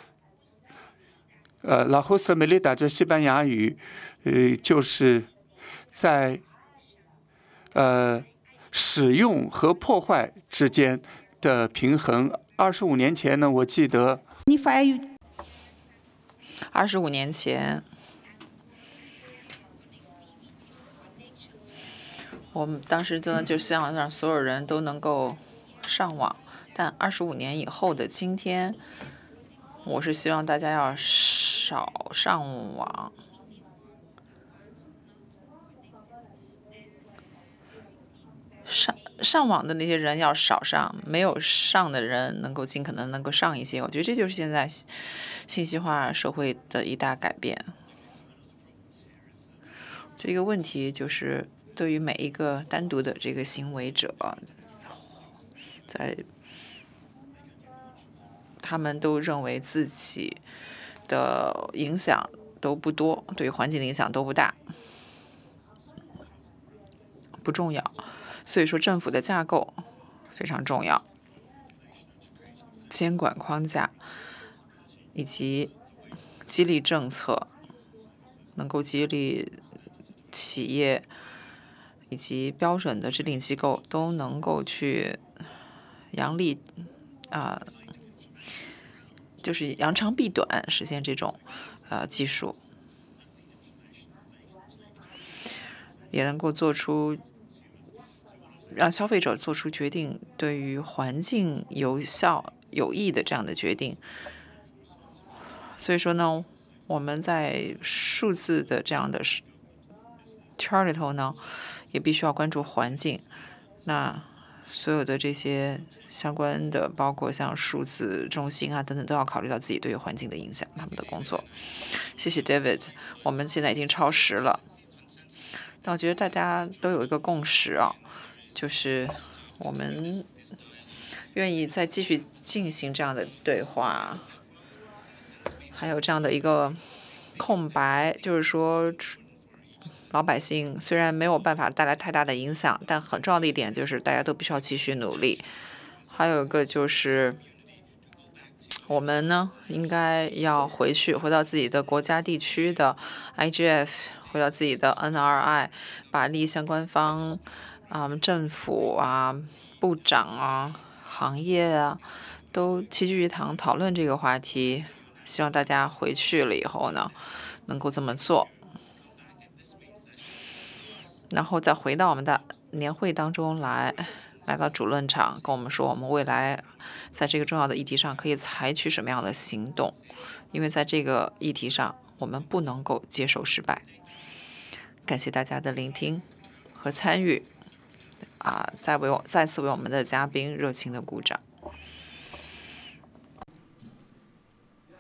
呃 La Justa Medida 这西班牙语，呃就是在呃使用和破坏之间的平衡。二十五年前呢，我记得二十五年前。我们当时真的就希望让所有人都能够上网，但二十五年以后的今天，我是希望大家要少上网。上上网的那些人要少上，没有上的人能够尽可能能够上一些。我觉得这就是现在信息化社会的一大改变。这个问题就是。对于每一个单独的这个行为者，在他们都认为自己的影响都不多，对于环境的影响都不大，不重要。所以说，政府的架构非常重要，监管框架以及激励政策，能够激励企业。以及标准的制定机构都能够去扬力啊、呃，就是扬长避短，实现这种呃技术，也能够做出让消费者做出决定，对于环境有效有益的这样的决定。所以说呢，我们在数字的这样的圈里头呢。也必须要关注环境，那所有的这些相关的，包括像数字中心啊等等，都要考虑到自己对于环境的影响，他们的工作。谢谢 David， 我们现在已经超时了，但我觉得大家都有一个共识啊，就是我们愿意再继续进行这样的对话，还有这样的一个空白，就是说。老百姓虽然没有办法带来太大的影响，但很重要的一点就是大家都必须要继续努力。还有一个就是我们呢，应该要回去，回到自己的国家地区的 I G F， 回到自己的 N R I， 把利益相关方啊、政府啊、部长啊、行业啊，都齐聚一堂讨论这个话题。希望大家回去了以后呢，能够这么做，然后再回到我们的年会当中来。来到主论场，跟我们说我们未来在这个重要的议题上可以采取什么样的行动，因为在这个议题上我们不能够接受失败。感谢大家的聆听和参与，啊，再为我再次为我们的嘉宾热情的鼓掌。